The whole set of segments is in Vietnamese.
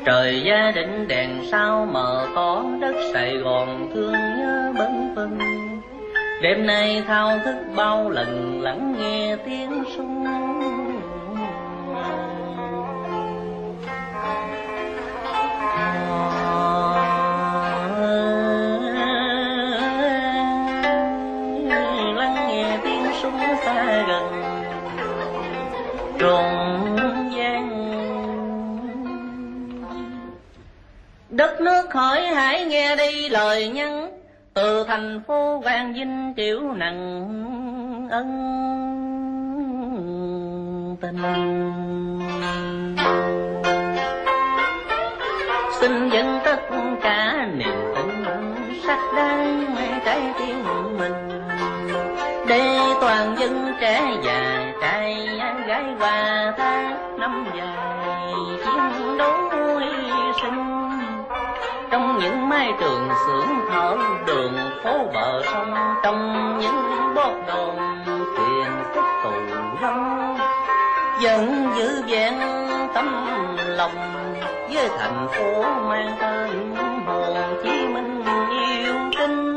Trời gia định đèn sao mờ tỏ, đất Sài Gòn thương nhớ bấn vân. Đêm nay thao thức bao lần lắng nghe tiếng súng. Lắng nghe tiếng súng xa gần tròn gian. Đất nước hỏi hãy nghe đi lời nhắn, từ thành phố Quang Vinh triệu nặng ân tình. Xin dâng tất cả niềm tin sắc đai trái tim mình, để toàn dân trẻ già trai gái qua tháng năm dài chiến đấu hy sinh. Trong những mái trường xưởng thở, đường phố bờ sông, trong những bót đồn thuyền tích tù vong, vẫn giữ vẹn tấm lòng với thành phố mang tên Hồ Chí Minh yêu kính.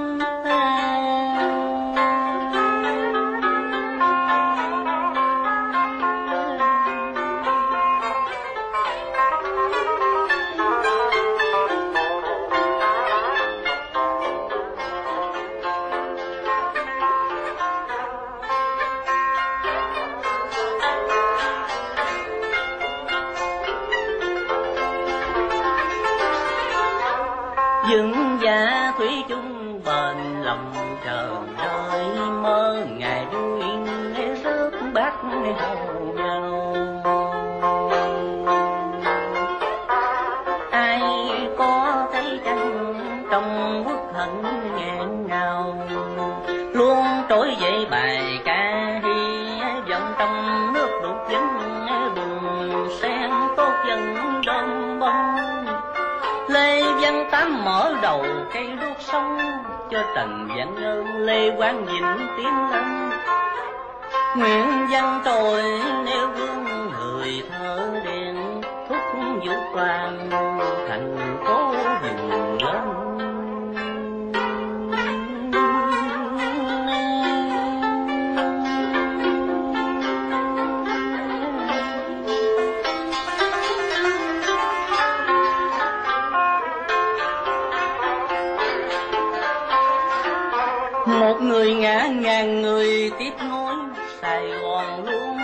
Dừng giá thủy chung bền lòng chờ đợi, mơ ngày vui rước bát hầu nhau. Ai có thấy chăng trong bức hận nghẹn ngào, luôn trỗi dậy bài ca hy vọng trong nước đục dính bùn sen tốt dân đông bông. Lê Văn Tám mở đầu cây đuốc sông, cho Trần Văn Ơn Lê Quang Vĩnh tiến lên. Nguyện văn trồi nêu gương người thợ đèn, thúc vũ toàn thành phố vùng lên. Một người ngã ngàn người tiếp nối, Sài Gòn luôn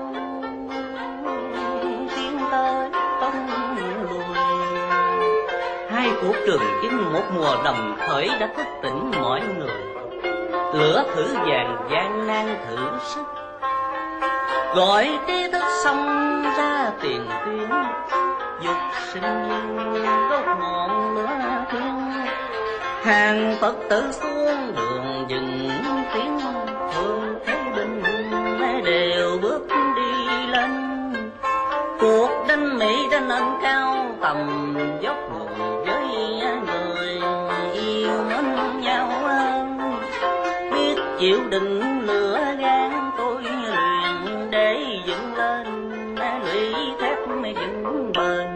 tiến tới tông lùi. Hai cuộc trường chinh một mùa đồng khởi đã thức tỉnh mọi người. Lửa thử vàng gian nan thử sức, gọi trí thức xong ra tiền tuyến. Dục sinh viên đốt ngọn lửa thiên, hàng Phật tử xuống đường dừng tiếng. Thương thấy bình đều bước đi lên, cuộc đánh Mỹ đã nâng cao tầm dốc người với người yêu mến nhau hơn. Biết chịu đựng lửa gan tôi luyện để dựng lên lũy thép vững bền.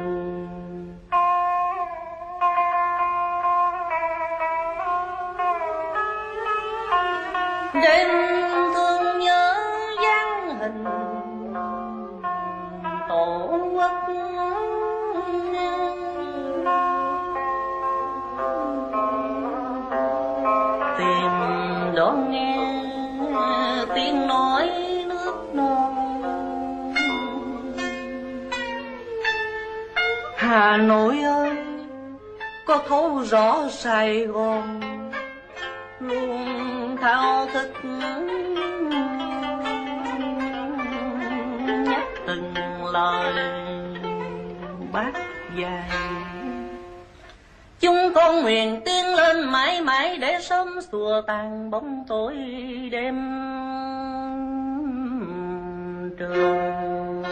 Đêm thương nhớ dáng hình tổ quốc, tìm đón nghe tiếng nói nước non. Hà Nội ơi, có thấu rõ Sài Gòn, luôn thao thức nhắc từng lời bác dạy. Chúng con nguyện tiến lên mãi mãi để sớm xua tan bóng tối đêm trường.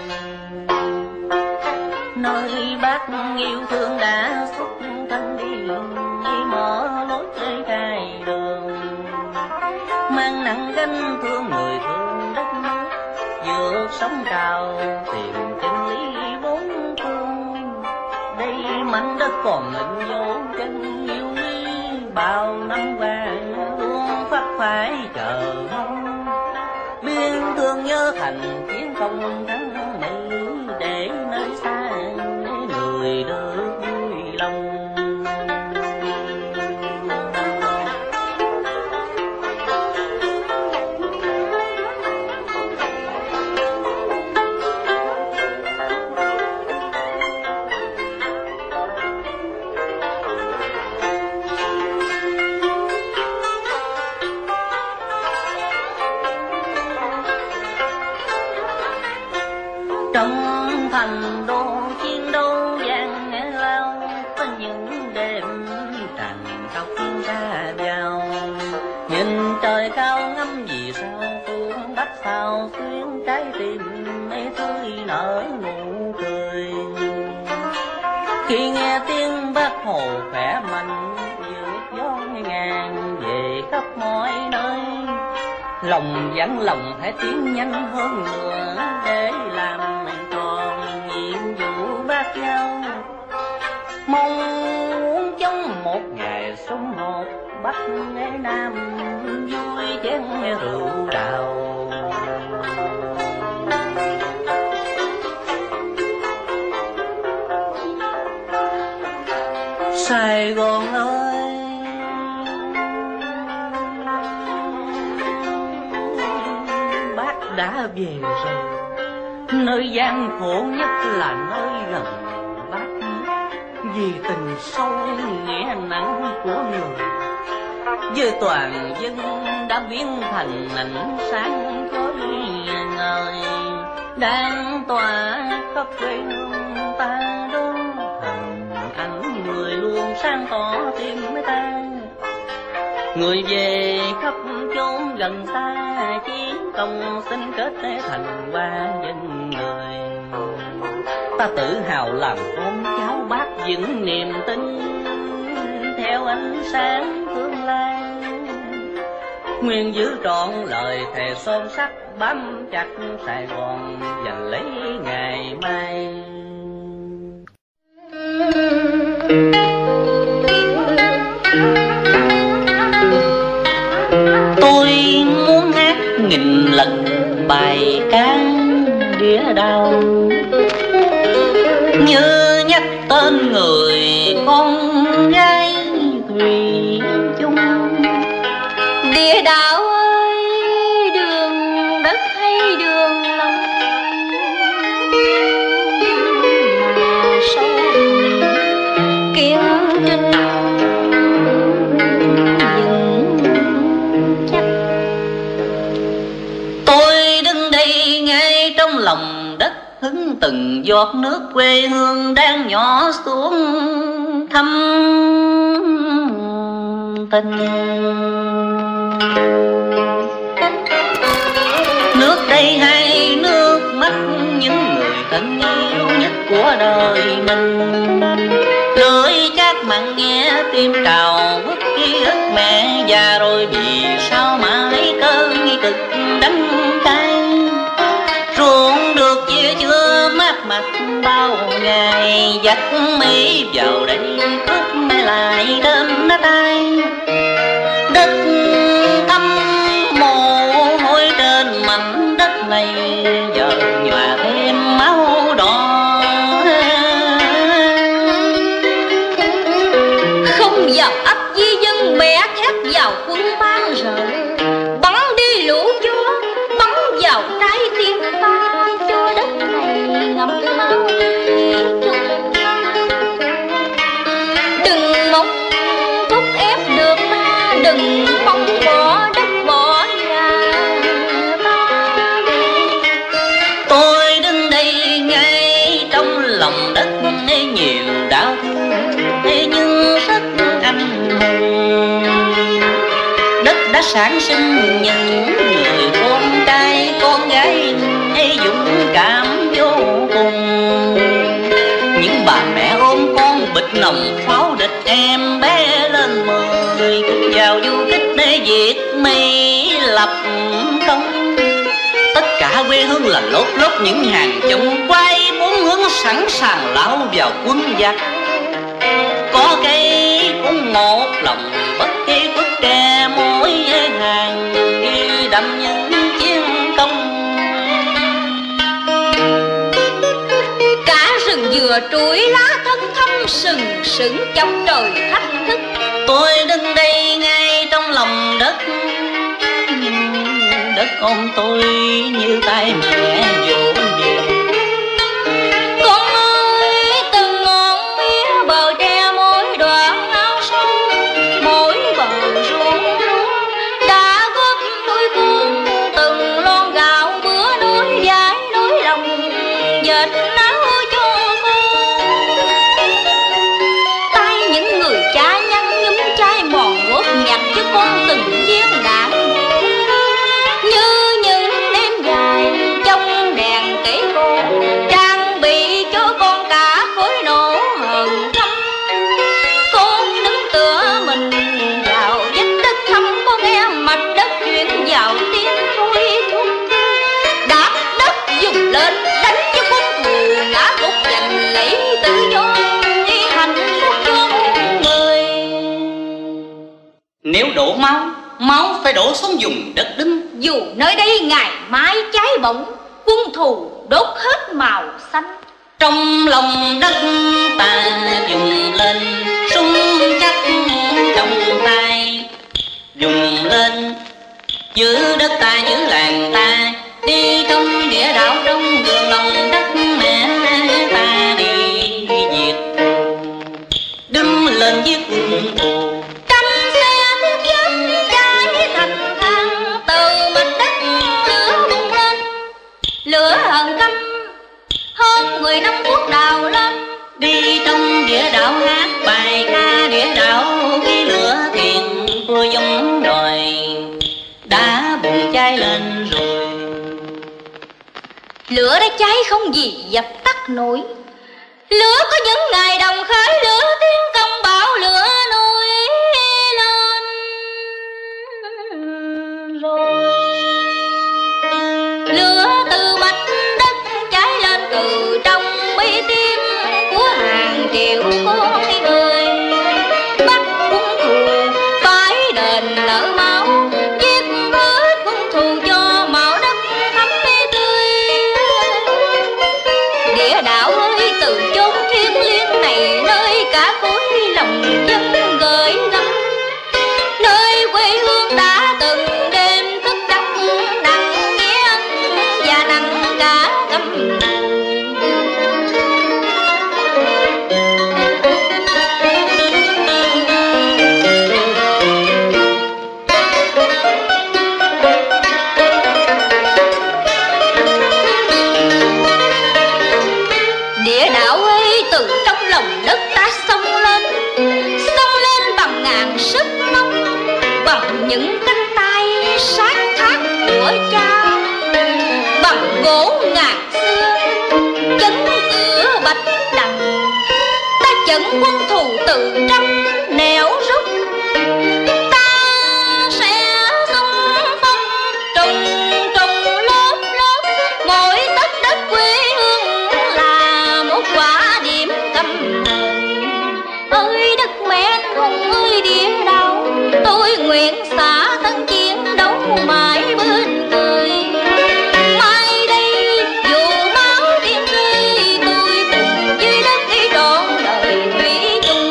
Nơi bác yêu thương đã xuất thân đi, mở lối chơi cài đường, mang nặng gánh thương người thương đất nước, vượt sóng cao tìm chân lý bốn phương. Đây mảnh đất còn lệnh dấu chân yêu quý, bao năm qua luôn phát phải chờ mong, biên thương nhớ thành chiến công thắng Mỹ, để nơi xa người được vui lòng. Trong thành đô chiến đấu gian lao, có những đêm tràn khóc ra vào, nhìn trời cao ngắm vì sao phương bắc sao xuyên, trái tim mê tươi nở nụ cười. Khi nghe tiếng Bác Hồ khỏe mạnh vượt gió ngàn về khắp mọi nơi, lòng dặn lòng phải tiến nhanh hơn nữa để làm tròn nhiệm vụ bác giao. Mong muốn chống một ngày sum họp Bắc Nam vui chén rượu đào. Sài Gòn ơi, bác đã về rồi, nơi gian khổ nhất là nơi gần bác, vì tình sâu nghĩa nặng của người, với toàn dân đã biến thành ánh sáng chói ngời, đang tỏa khắp quê hương ta đó. Thần ảnh người luôn sáng tỏ tim ta, người về khắp chốn gần xa, chiến công xin kết thành hoa dân người. Ta tự hào làm con cháu bác vững niềm tin, theo ánh sáng tương lai, nguyện giữ trọn lời thề son sắt, bám chặt Sài Gòn giành lấy ngày mai. Tôi muốn hát nghìn lần bài ca đĩa đau, như nhắc tên người con gái thủy chung. Địa đạo ơi, đường đất hay đường lòng, mà sâu kiên trinh vững chắc. Tôi đứng đây ngay trong lòng đất, hứng từng giọt nước quê hương đang nhỏ xuống thăm tình. Nước đây hay nước mắt những người thân yêu nhất của đời mình, lưỡi chát mặn nghe tim trào vút ký ức mẹ già rồi, vì sao mãi cơn nghi cực đắng cay. Ruộng được chia chưa mát mặt bao ngày, dắt Mỹ vào đây cướp mẹ lại đến tay. Đất thăm mồ hôi trên mảnh đất này, giờ nhòa thêm máu đỏ. Không vào ấp di dân mẹ thét vào quân ban rời, bắn đi lũ gió, bắn vào trái tim ta, cho đất này ngậm máu chung. Đừng mong thúc ép được ta, đừng mong bỏ đất bỏ nhà ta. Tôi đứng đây ngay trong lòng đất, nhiều đau thương nhưng rất anh hùng. Đất đã sản sinh những người con trai con gái dũng cảm vô cùng. Những bà mẹ ôm con bịch nòng pháo địch, em bé lên 10 vào du kích để Việt Mỹ lập công. Tất cả quê hương là lốp lốp những hàng chồng quay bốn hướng sẵn sàng lao vào quân giặc. có cây cũng một lòng bất kỳ quốc tre mỗi hàng ghi đậm những chiến công. Cả rừng dừa trụi lá thân thâm sừng sững trong trời thách thức. Tôi đứng đây ngay trong lòng đất, đất ôm tôi như tay mẹ vỗ về. Con ơi từng ngọn mía bờ tre mỗi đoạn áo sông, mỗi bờ ruộng đã góp nuôi con từng lon gạo bữa nuôi giải nỗi lòng dệt áo cho con. Tay những người cha nhăn nhúm chai mòn gót nhặt cho con từng viên đạn như những đêm dài trong đèn kể cô, trang bị cho con cả khối nổ hờn thăm. Con đứng tựa mình vào vách đất thăm, có nghe mặt đất chuyển vào tiếng thôi thúc. Đạp đất dùng lên đánh cho con thù ngã gục giành lấy tự do hạnh phúc cho muôn người. Nếu đổ máu, máu phải đổ xuống vùng đất đứng. Dù nơi đây ngày mai cháy bỏng, quân thù đốt hết màu xanh. Trong lòng đất ta dùng lên súng chắc trong tay, dùng lên giữ đất ta giữ làng ta, đi trong địa đạo trong đường lòng đất mẹ ta đi diệt thù, đứng lên giết quân thù. Trăm xe thiết giáp cháy thành than, từ mặt đất lửa bùng lên, lửa hờn căm hơn 10 năm quốc đào lên. Đi trong địa đạo hát bài ca địa đạo, khi lửa thiền vừa giống đòi đã bùng cháy lên rồi. Lửa đã cháy không gì dập tắt nổi, lửa có những ngày đồng khởi lửa tiếng công bão lửa nổi lên rồi. Lửa từ mặt đất cháy lên từ trong bi tim của hàng triệu con người. Bắt quân thù phải đền nợ máu, giết hết quân thù cho màu đất thắm tươi. Địa đạo ơi từ chốn thiêng liêng này, nơi cả khối lòng dân gửi gắm, nơi quê hương đã từng đêm thức đắp nặng nghĩa ân và nặng cả căm thù. Địa đạo ơi từ trong lòng đất ta xông lên bằng ngàn sức nóng, bằng những cánh tay sát thác của cha, bằng gỗ ngàn xưa chấn cửa bạch đằng. Ta dẫn quân thù từ trăm nẻo rút, ta sẽ xung phong trùng trùng lớp lớp, mỗi tấc đất quê hương là một quả điểm căm hờn. Ơi đất mẹ anh hùng ơi địa đạo, tôi nguyện xả thân chiến đấu mãi bên người. Mai đây dù máu tiếng rơi, tôi cùng dưới đất đi trọn đời thủy chung.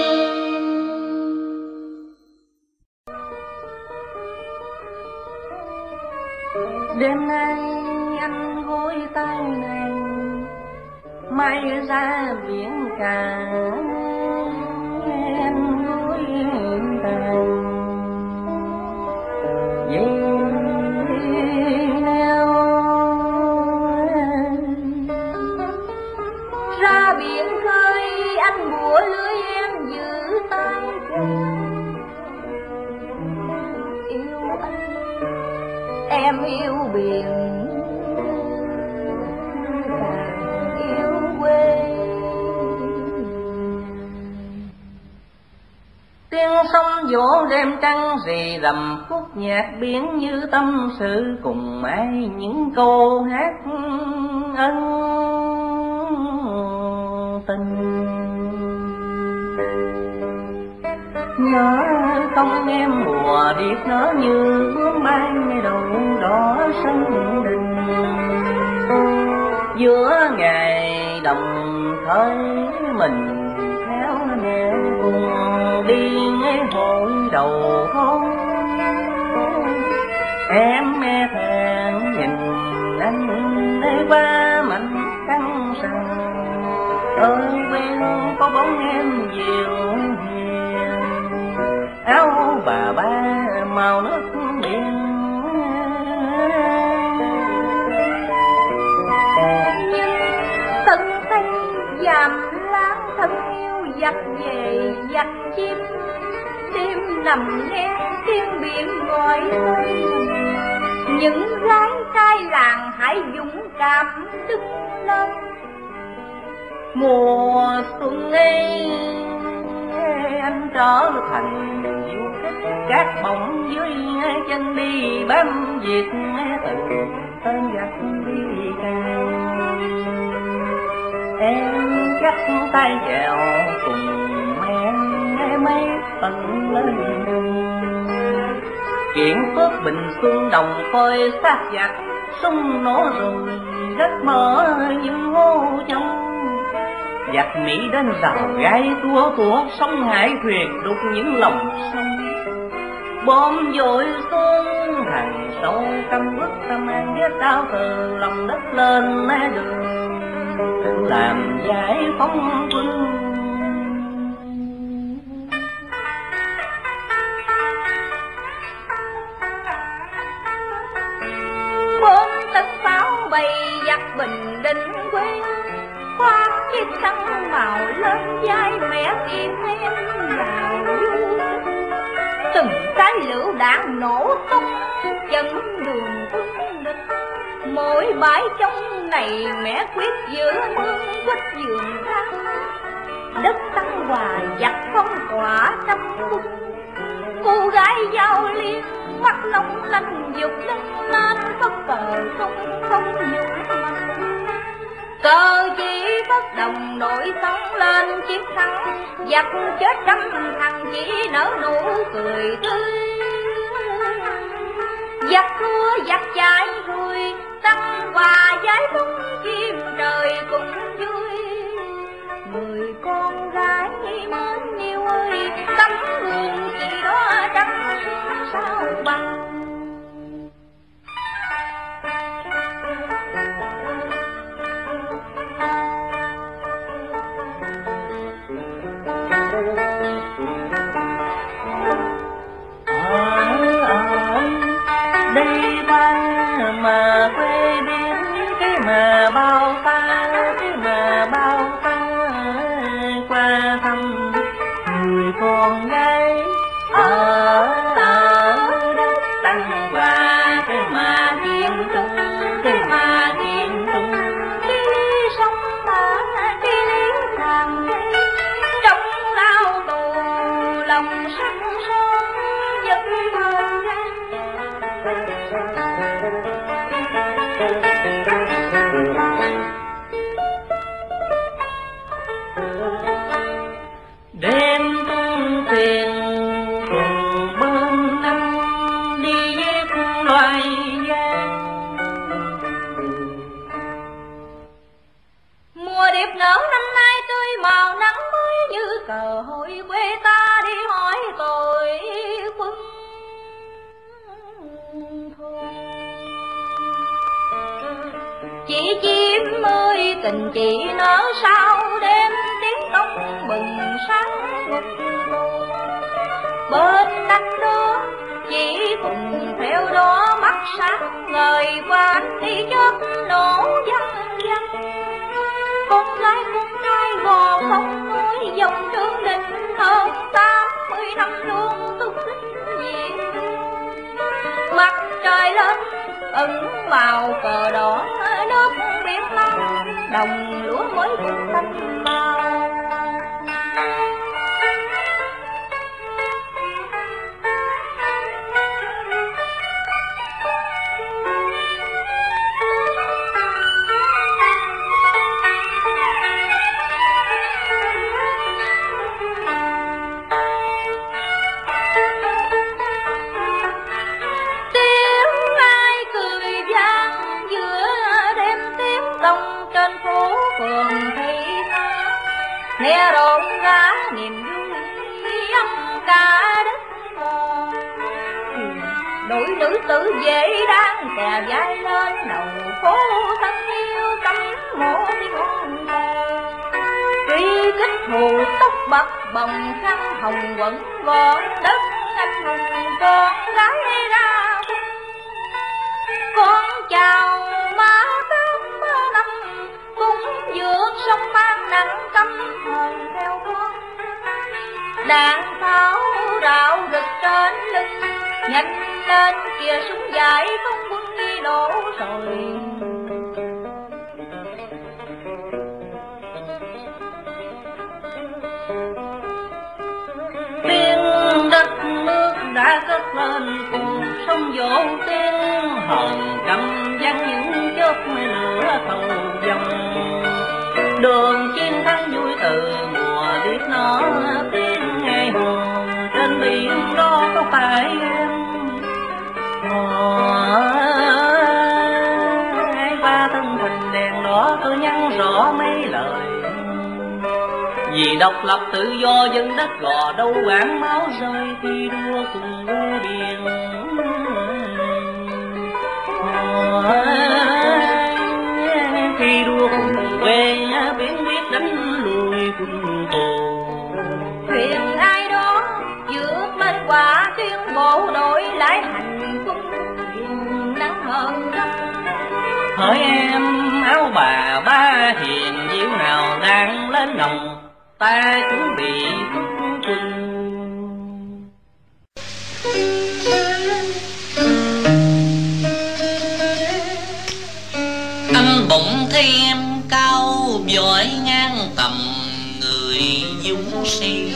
Đêm nay anh gối tay nàng, mai ra biển cả em gối tàn. Vì neo ra biển khơi, anh bủa lưới em giữ tay chàng. Yêu anh em yêu biển, càng yêu quê. Tiếng sông vỗ đêm trăng rì rầm, khúc nhạc biển như tâm sự cùng ai những câu hát ân tình. nhớ không em mùa điệp nở như bướm bay đầu đỏ sân đình. Giữa ngày đồng khởi mình theo mẹ cùng đi nghe hội đầu hôn. Em mẹ thẹn nhìn anh để qua mạnh căng sầu, ở bên có bóng em dịu hiền, áo bà ba màu nước biển. Nhưng tận tay dàm lãng thân yêu dắt về dắt chim, đêm nằm nghe tiếng biển gọi tên. Những gái trai làng hãy dũng cảm đứng lên. Mùa xuân ấy anh trở thành du khách, các bóng dưới chân đi bám việc từ tên gặt đi cao. Em dắt tay chèo cùng mẹ mấy tầng lên đường. Kiện phước bình xuân đồng khơi sát giặc, súng nổ rồi đất mở như hố trong. Giặc Mỹ đến rào gai tua sông hải thuyền đục những lòng sông. Bom dội xuống hàng sâu căm bức tâm an ghét đau từ lòng đất lên đường, tự làm giải phóng quân. Bốn tấn pháo bay giặc Bình Định quê, khoác chiếc khăn màu lên vai mẹ tìm em vào du. Từng cái lựu đạn nổ tung chân đường quân địch, mỗi bãi trong này mẹ quyết giữa mương quýt vườn ra. Đất Tăng Hòa giặc phong tỏa trong quân, cô gái giao liên mắt long lanh dục lưng lên phất cờ tung không nhục mạnh. Cờ chỉ bất đồng đội sóng lên chiến thắng, giặc chết trăm thằng chỉ nở nụ cười tươi. Giặc thua giặc chạy rồi Tăng Hòa giải phóng chim trời cùng vui. Người con gái mến yêu ơi, tấm gương chỉ đó trắng sao bằng. Đây ta mà quê đến cái mà bao ta, cái mà bao ta qua thăm người con gái ở đất Tăng Hòa. Cái mà kiên trung, cái mà kiên trung, Cái ly sông ta, cái ly nàng đây, trong lao tù lòng sắt son vẫn còn ra. đêm tung thuyền cùng bên năm đi giết loài giang. Mùa điệp nở năm nay tươi màu nắng mới như cờ hội quê ta đi hỏi tội quân thù. Chỉ chim ơi tình chị nở sao đêm tiếng tông bừng sáng ngục tù. Bên anh đó chỉ cùng theo đó mắt sáng ngời qua anh đi chớp nổ văng văng. Con trai gò không nói dòng trương đình hơn 80 năm luôn túc xích diện. Mặt trời lên ẩn vào cờ đỏ nước biển long, đồng lúa mới cũng xanh bao. nghe rộn rã niềm vui âm ca đất mòn. Đội nữ tử dễ đang kè vai lên đầu phố thân yêu cắm mộ tiếng ngón tay. Truy kích thù tóc bạc bồng khăn hồng quẩn gọn đất anh hùng con gái ra quân. Con chào má tám năm cũng vượt sông mang nặng căm hờn theo con. Đàn pháo rạo rực trên lưng, nhanh lên kìa súng dài không quân nghi nổ rồi. Tiếng đất nước đã cất lên cùng sông vỗ tiếng hờn trăm vang những chớp lửa thâu dòng. Đường chiến thắng vui từ mùa biết nó tiếng ngày hồn trên biển đó có phải em. Hai ba thân hình đèn đỏ tôi nhắn rõ mấy lời. Vì độc lập tự do dân đất gò đâu quảng máu rơi thi đua cùng quê biển. Thi đua cùng quê biển quyết đánh lùi quân tù. Thuyền ai đó vượt bên quả tuyên bộ đội lại hành quân thuyền nắng hơn năm. Hỡi em áo bà ba hiền diệu nào đang lên nồng, ta chuẩn bị rút quân. Anh bỗng thấy em cao giỏi ngang tầm người dũng sĩ,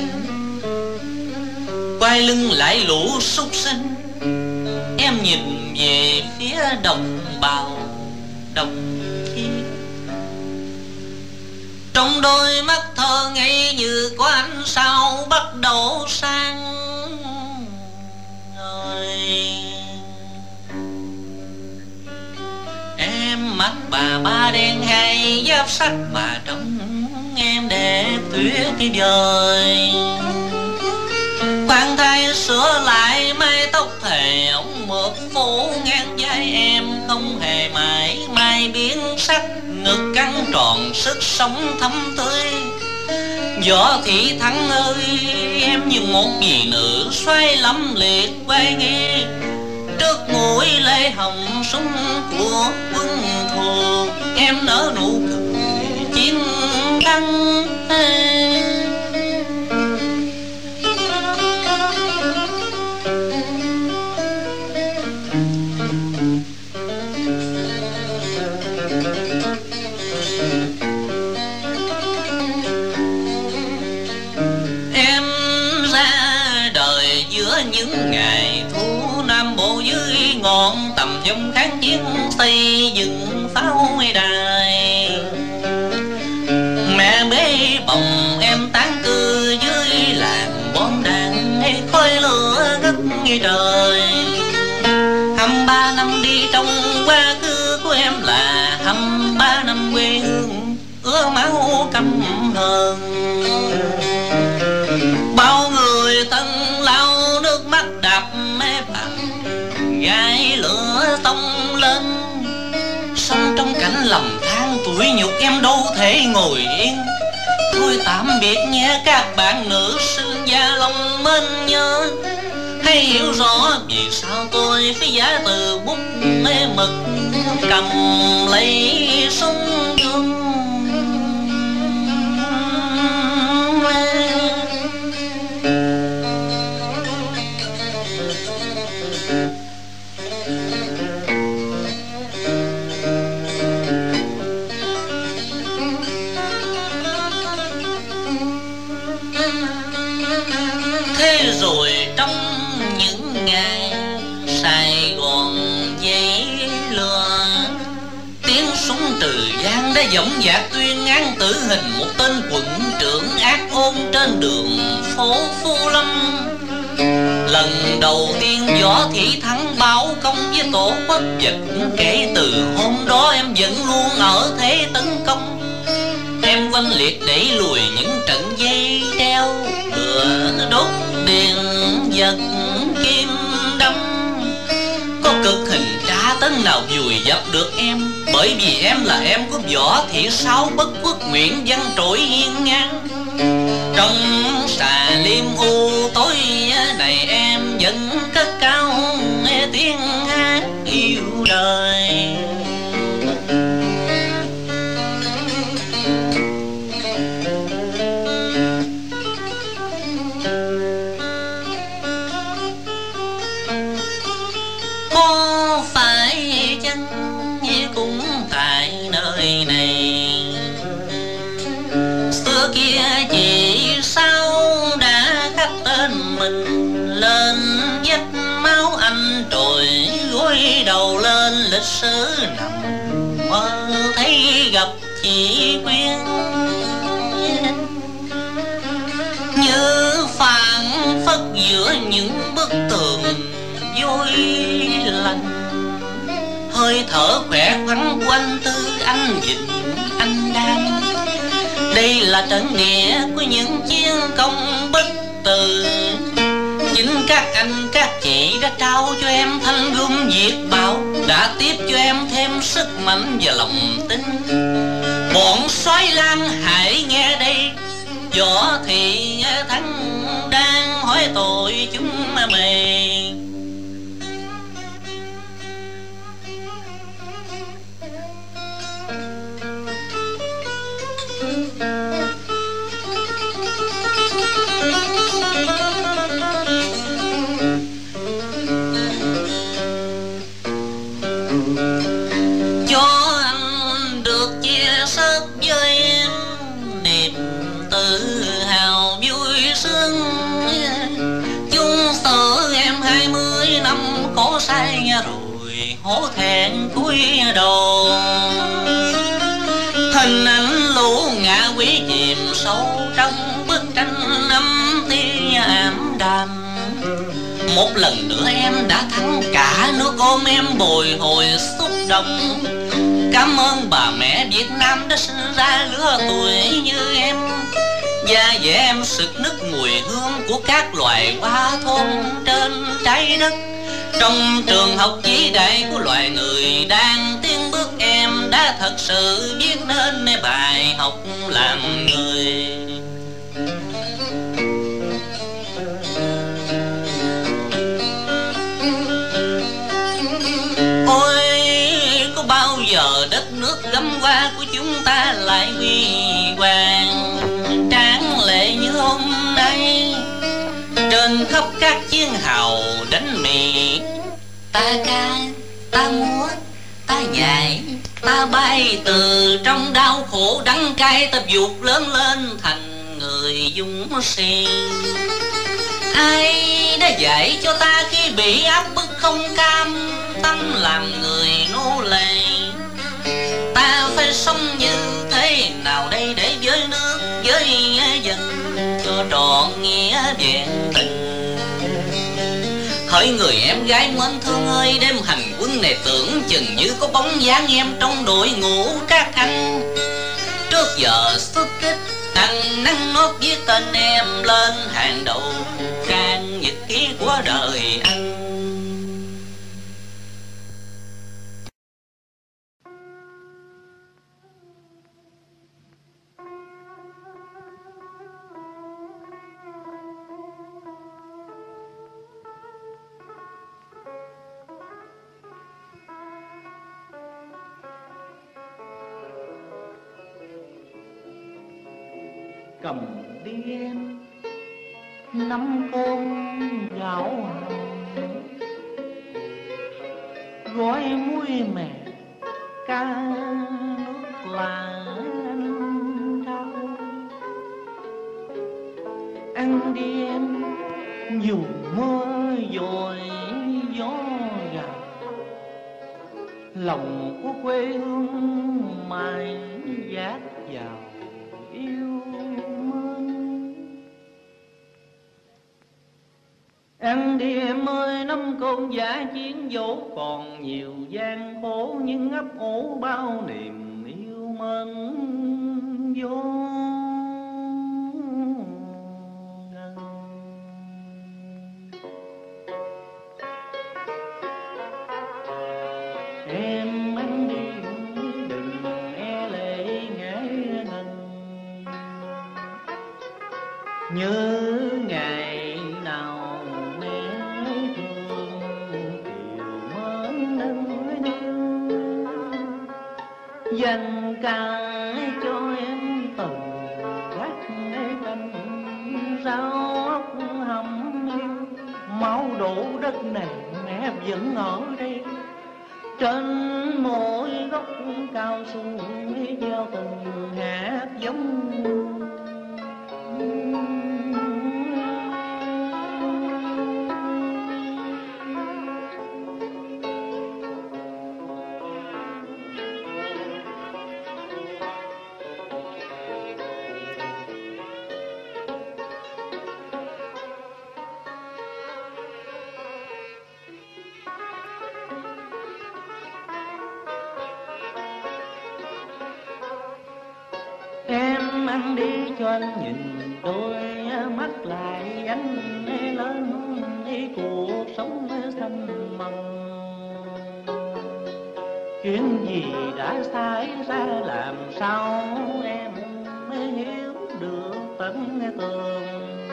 quay lưng lại lũ súc sinh. Em nhìn về phía đồng bào đồng thiên, trong đôi mắt thơ ngây như có ánh sao bắt đầu sáng ngời. Em mắt bà ba đen hay giáp sắt mà trông em đẹp tuyệt vời. Khoan thai sửa lại mái tóc thề ống mượt phủ ngang vai em, không hề mãi mai biến sắc, ngực căng tròn sức sống thấm tươi. Võ Thị Thắng ơi, em như một vị nữ xoay lâm liệt vai nghi, trước mũi lê hồng súng của quân thù. Em nở nụ cười chiến thắng. Những ngày thu Nam Bộ dưới ngọn tầm dông kháng chiến, xây dựng pháo đài. Mẹ bế bồng em tán cư dưới làng bom đạn hay khói lửa ngất trời. 23 năm đi trong quá khứ của em là 23 năm quê hương ứa máu căm hờn. Bao người thân lao nước mắt đạp mê bằng gai lửa tông lên, sống trong cảnh lầm than tuổi nhục em đâu thể ngồi yên. Thôi tạm biệt nhé các bạn nữ sinh gia lòng mến nhớ, hãy hiểu rõ vì sao tôi phải giá từ bút mê mực cầm lấy súng dương. Thế rồi trong những ngày Sài Gòn giấy lừa, tiếng súng Từ Giang đã dõng dạc tuyên án tử hình một tên quận trưởng ác ôn trên đường phố Phú Lâm. Lần đầu tiên Võ Thị Thắng báo công với tổ quốc, và cũng kể từ hôm đó em vẫn luôn ở thế tấn công. em oanh liệt đẩy lùi những trận dây treo, lửa đốt điện giật kim đâm. Có cực hình tra tấn nào vùi dập được em, bởi vì em là em của võ thị sao bất khuất nguyện văn trỗi hiên ngang. Trong xà liêm u tối này em vẫn cất cao nghe tiếng hát yêu đời. Có phải chăng cũng tại nơi này, xưa kia chị sao đã khắc tên mình lên vách máu anh trồi, gối đầu lên lịch sử nằm mơ thấy gặp chị Quyên. Như phảng phất giữa những bức tường vôi lạnh, hơi thở khỏe khoắn quanh tư anh Vịnh anh đang. Đây là trận địa của những chiến công bất tử, chính các anh các chị đã trao cho em thanh gươm diệt bạo, đã tiếp cho em thêm sức mạnh và lòng tin. Bọn soái lan hãy nghe đây, võ thị thắng đang hỏi tội chúng mày. Cho anh được chia sớt với em niềm tự hào vui sướng, chung tự em 20 năm khổ sai rồi hổ thẹn cúi đầu. Hình ảnh lũ ngã quý chìm sâu trong bức tranh âm tia ảm đạm. Một lần nữa em đã thắng, cả nước ôm em bồi hồi xúc động. Cảm ơn bà mẹ Việt Nam đã sinh ra lứa tuổi như em, và về em sực nức mùi hương của các loài hoa thơm trên trái đất. Trong trường học vĩ đại của loài người đang tiến bước, em đã thật sự biết nên bài học làm người. Ôi có bao giờ đất nước gấm hoa của chúng ta lại huy hoàng tráng lệ như hôm nay. Trên khắp các chiến hào đánh mì, ta ca, ta múa, ta nhảy, ta bay từ trong đau khổ đắng cay, ta vụt lớn lên thành người dũng sĩ. Ai đã dạy cho ta khi bị áp bức không cam tâm làm người nô lệ? Ta phải sống như thế nào đây để với nước với dân cho trọn nghĩa vẹn tình? Hỡi người em gái mến thương ơi, đêm hành quân này tưởng chừng như có bóng dáng em trong đội ngũ các anh. Trước giờ xuất kích, thằng nắng nót viết tên em lên hàng đầu trang nhật ký của đời anh. Cầm đi em nắm con gạo hồng, gói muối mè cá nước là rau. Ăn đi em dù mưa dội gió gào, lòng của quê hương mãi dạt vào yêu mến. Ăn đi em ơi năm con giả chiến dẫu còn nhiều gian khổ, nhưng ấp ủ bao niềm yêu mến. vô ngần. Em anh đi đừng e lệ ngã ngần, nhớ ngày nào mẹ thương chiều mến nâng dành cả cho em từng vắt canh rau ốc hầm máu đổ đất này mẹ vẫn ở đây. Trên mỗi gốc cao su gieo từng hạt giống. Em ăn đi cho anh nhìn đôi mắt lại anh lớn đi cuộc sống xanh mầm. Chuyện gì đã xảy ra làm sao em mới hiểu được tận tường.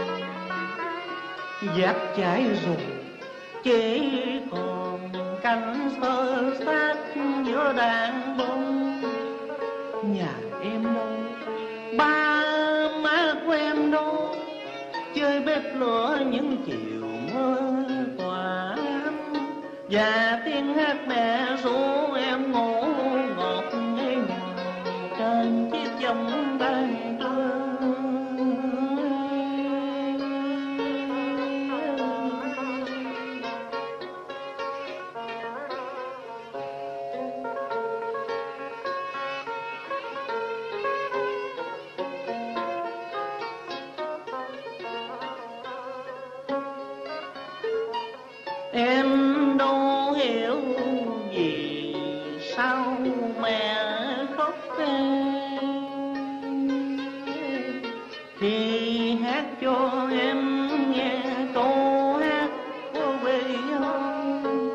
Giặc chạy rồi chỉ còn cảnh sơ sát giữa đàn bông. Nhà em đâu, ba má của em đâu, chơi bếp lửa những chiều mưa tỏa. Và tiếng hát mẹ ru em ngủ ngọt ngây trên chiếc vòng tay đưa. Em đâu hiểu gì sao mẹ khóc thì hát cho em nghe câu hát của quê hương.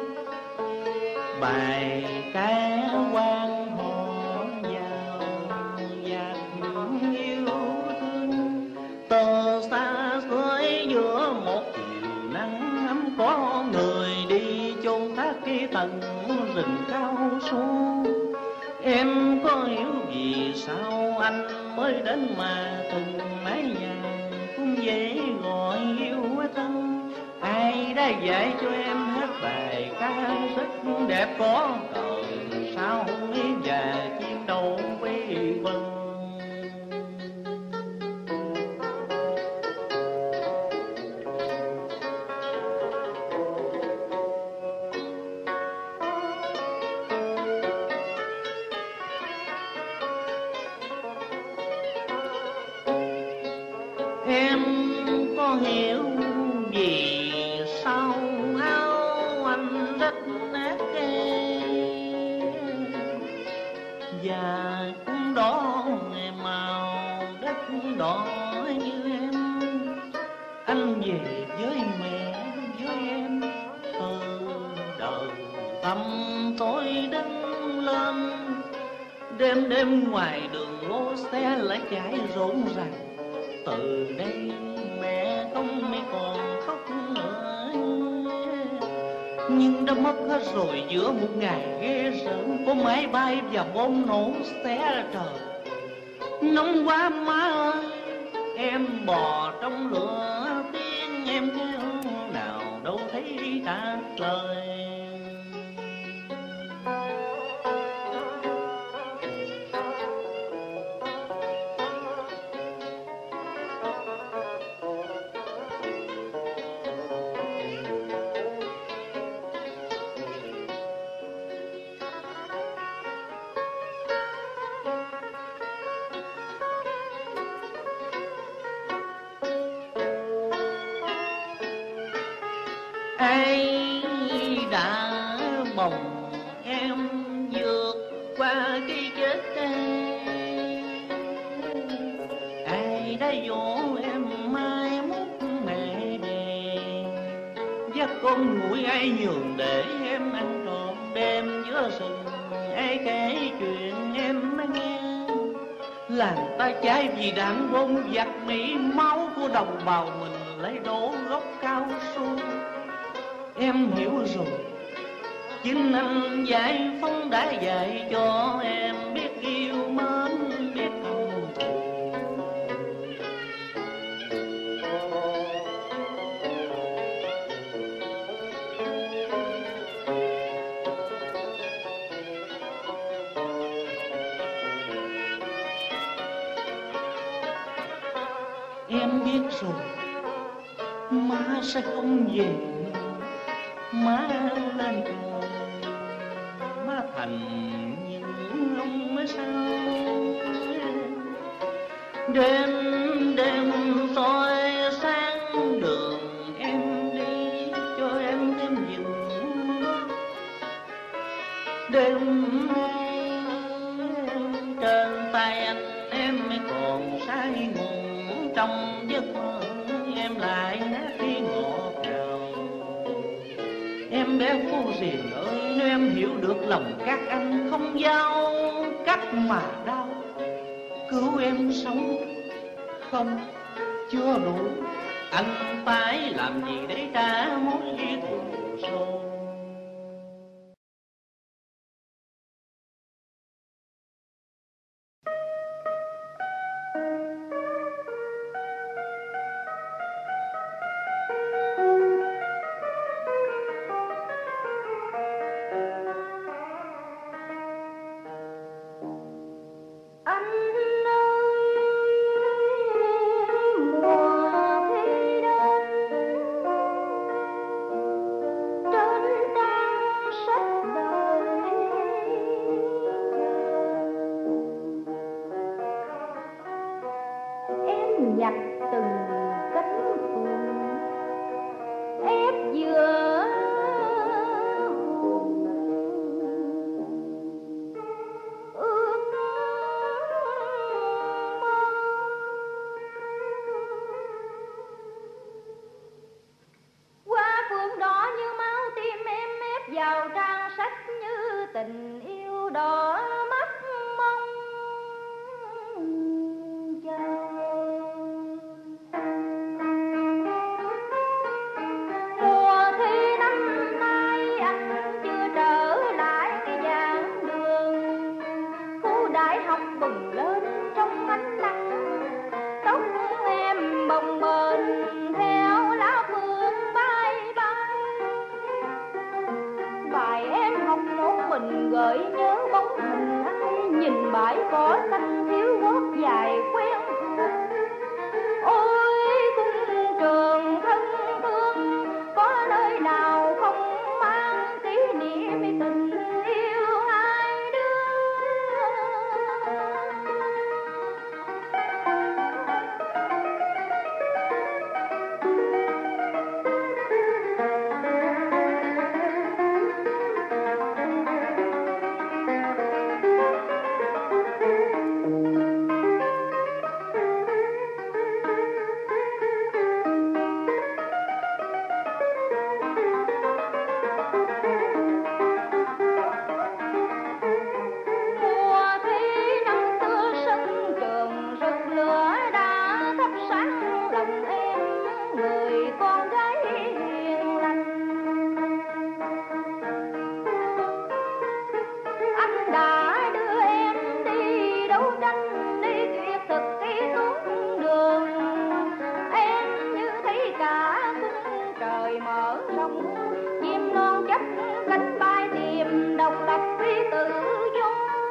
Bài ca quan họ vào nhạc yêu thương tờ xa xôi giữa một chiều nắng ấm. Có người đi chôn thác cái tầng rừng cao su. Em có hiểu vì sao anh mới đến mà từng mái nhà cũng dễ gọi yêu thân. Ai đã dạy cho em hát bài ca rất đẹp có cờ sao ý và chim đầu quê vân. Em có hiểu vì sao áo anh rất nát và cũng đỏ ngày màu đất đỏ như em. Anh về với mẹ với em từ đời tăm tối đứng lên. Đêm đêm ngoài đường lối xe lại chạy rộn ràng. Từ đây mẹ không còn khóc nữa, nhưng đã mất hết rồi giữa một ngày ghê rợn. Có máy bay và bom nổ xé trời. Nóng quá má ơi, em bò trong lửa tiếng em kêu nào đâu thấy trả lời. Ai Dắt con nguội ai nhường để em ăn trộm đêm giữa rừng, ai kể chuyện em mới nghe. Làng ta cháy vì đạn bom giặc Mỹ, máu của đồng bào mình lấy đổ gốc cao su. Em hiểu rồi, chính anh giải phóng đã dạy cho em biết yêu mến, biết hận thù. Em biết rồi, má sẽ không về nữa. Má lên trời, má thành những ông sao. Đêm đêm soi sáng đường em đi, cho em thêm vững. Đêm nay trên tay anh em còn say ngủ, trong giấc mơ em lại hát đi ngọt ngào. Em bé Phú Diền ơi, nếu em hiểu được lòng các anh không giao cách mà đau, cứu em sống không chưa đủ, anh phải làm gì để trả mối thù sâu. nhặt từng cánh phượng ép giữa hồn ước mơ. Hoa phượng đỏ như máu tim em ép vào trang sách như tình yêu đỏ mắt mong chờ. Mùa thi năm nay anh chưa trở lại cái giảng đường, khu đại học bừng lên trong ánh nắng, tóc em bồng bềnh theo lá phương bay bay. Bài em học một mình gợi nhớ bóng hình ai, nhìn bãi cỏ xanh thiếu gót dài quen thuộc. Ôi cung trường thân thương, có nơi nào không mang kỷ niệm tình yêu hai đứa. Mùa thi năm xưa sân trường rực lửa đã thắp sáng lòng em, người con gái hiền lành. Anh đã đưa em đi đấu tranh, đi tuyệt thực đi xuống đường. Em như thấy cả khung trời mở rộng, chim non chấp cánh bay tìm độc lập phi tự do.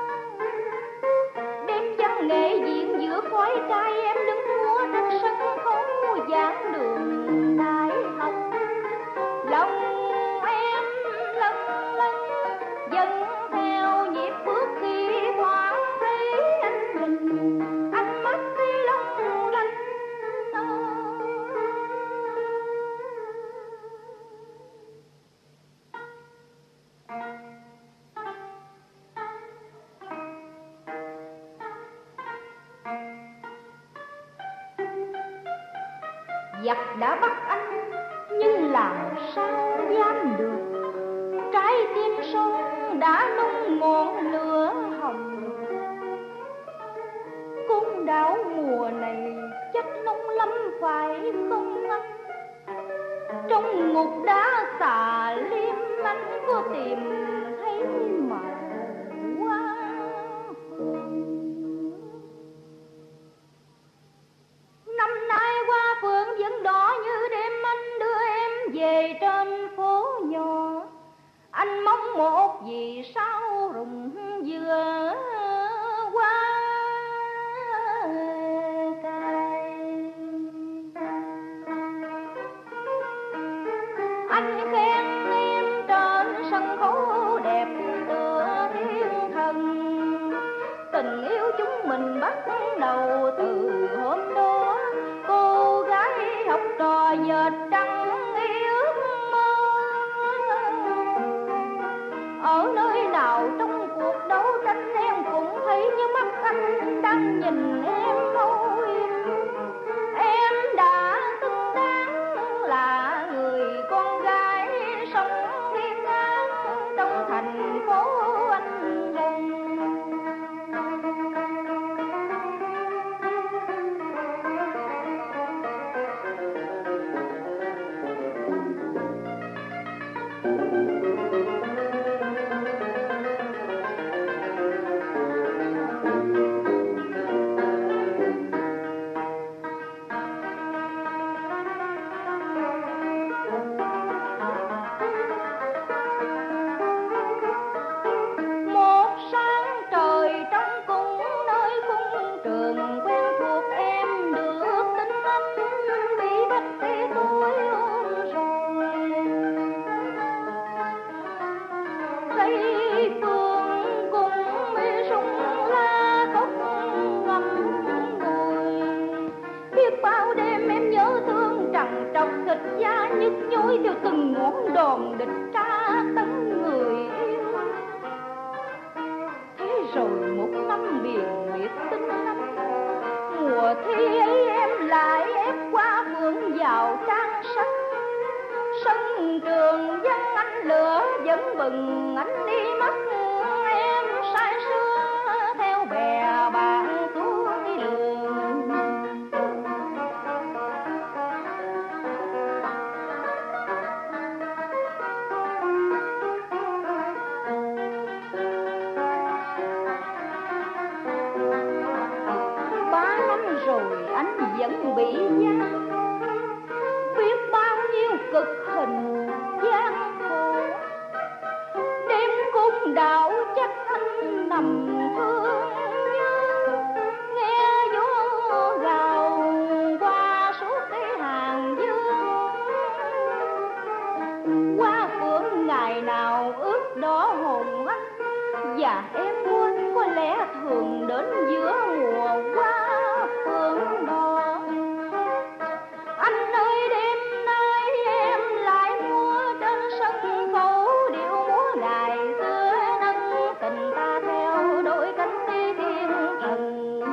Đêm văn nghệ diễn giữa khói trai, em đứng múa trên sân khấu giảng đường đại học. Lòng em lâng lâng dần theo nhịp bước khi thoáng thấy anh mình, ánh mắt khi long lanh. Giặc đã bắt anh nhưng làm sao dám được, trái tim son đã nung ngọn lửa hồng. Côn đảo mùa này chắc nóng lắm phải không anh? Trong ngục đá xà liêm anh có tìm thấy màu hoa phượng. Năm nay hoa phượng vẫn đỏ như đêm anh đưa em về trên phố nhỏ. Anh mong một vì sao rụng dừa hoa cay. Anh khen em trên sân khấu đẹp tựa thiên thần. Tình yêu chúng mình bắt đầu từ hôm đó. Cô gái học trò dệt trăng ước mơ. Ở nơi nào trong cuộc đấu tranh em cũng thấy như mắt anh đang nhìn em thôi. Em đã xứng đáng là người con gái sống yên an trong thành phố anh hùng. Theo từng ngón đòn địch tra tấn người yêu. Thế rồi một năm biển biệt tinh năm, mùa thi ấy em lại ép qua phượng vào trang sách. Sân trường dân anh lửa vẫn bừng anh đi mất. Em say sưa theo bè bạn cuối đường. Rồi anh vẫn bị giam, biết bao nhiêu cực hình gian khổ. Đêm cung đảo chắc anh nằm thương nhớ, nghe gió gào qua suốt cái hàng dương. Hoa phượng ngày nào ướt đỏ hồn anh, và em quên có lẽ thường đến giữa mùa hoa phượng đỏ. Anh ơi đêm nay em lại múa trên sân khấu điệu múa ngày xưa, nâng tình ta theo đôi cánh đi thiên thần.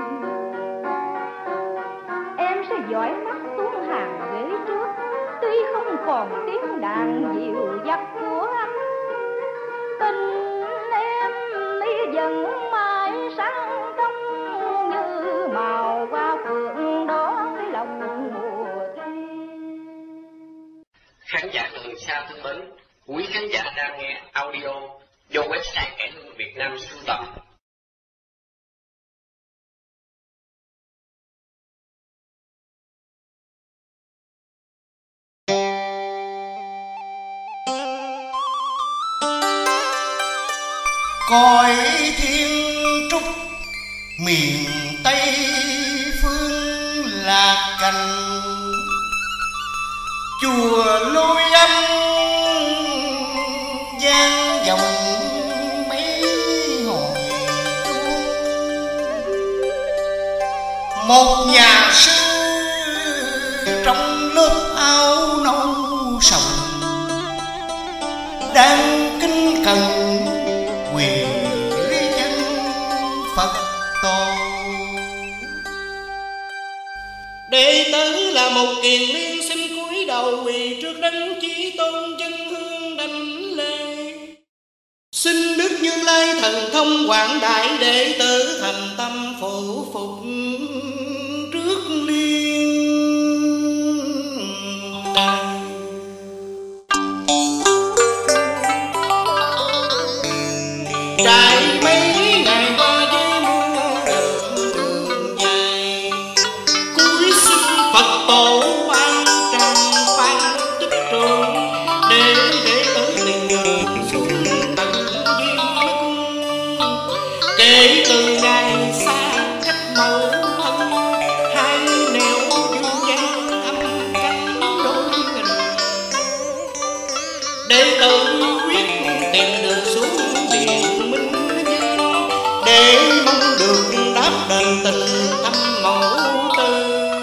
Em sẽ dõi mắt xuống hàng ghế trước, tuy không còn tiếng đàn dịu dắt của anh. Tình em ý dần mãi sáng trong như màu hoa phượng đó lòng mùa thi. Khán giả từ xa thân mến, quý khán giả đang nghe audio do website Cải Lương Việt Nam sưu tầm. Cõi thiên trúc miền Tây phương lạc cành, chùa Lôi Âm gian dòng mấy hồi chuông. Một nhà sư trong lớp áo nâu sầu đang kinh cần quyền lý nhân Phật tổ. Đệ tử là một kiền liên xin cúi đầu đầu quỳ trước đấng Chí Tôn chân hương đảnh lễ. Xin Đức Như Lai thần thông quảng đại, đệ tử thành tâm phụ phục trước liên đài. Trải mấy ngày qua với muôn đường dài, cúi xin Phật tổ ban tràng phan tích trường, để đệ tử tình xuống tận duyên cung. Kể từ ngày xa cách mẫu thân, hai nẻo dương gian thăm cánh đôi mình. Đệ tử quyết tìm được xuống điện minh nhân, để mong được đáp đền tình thăm mẫu tư.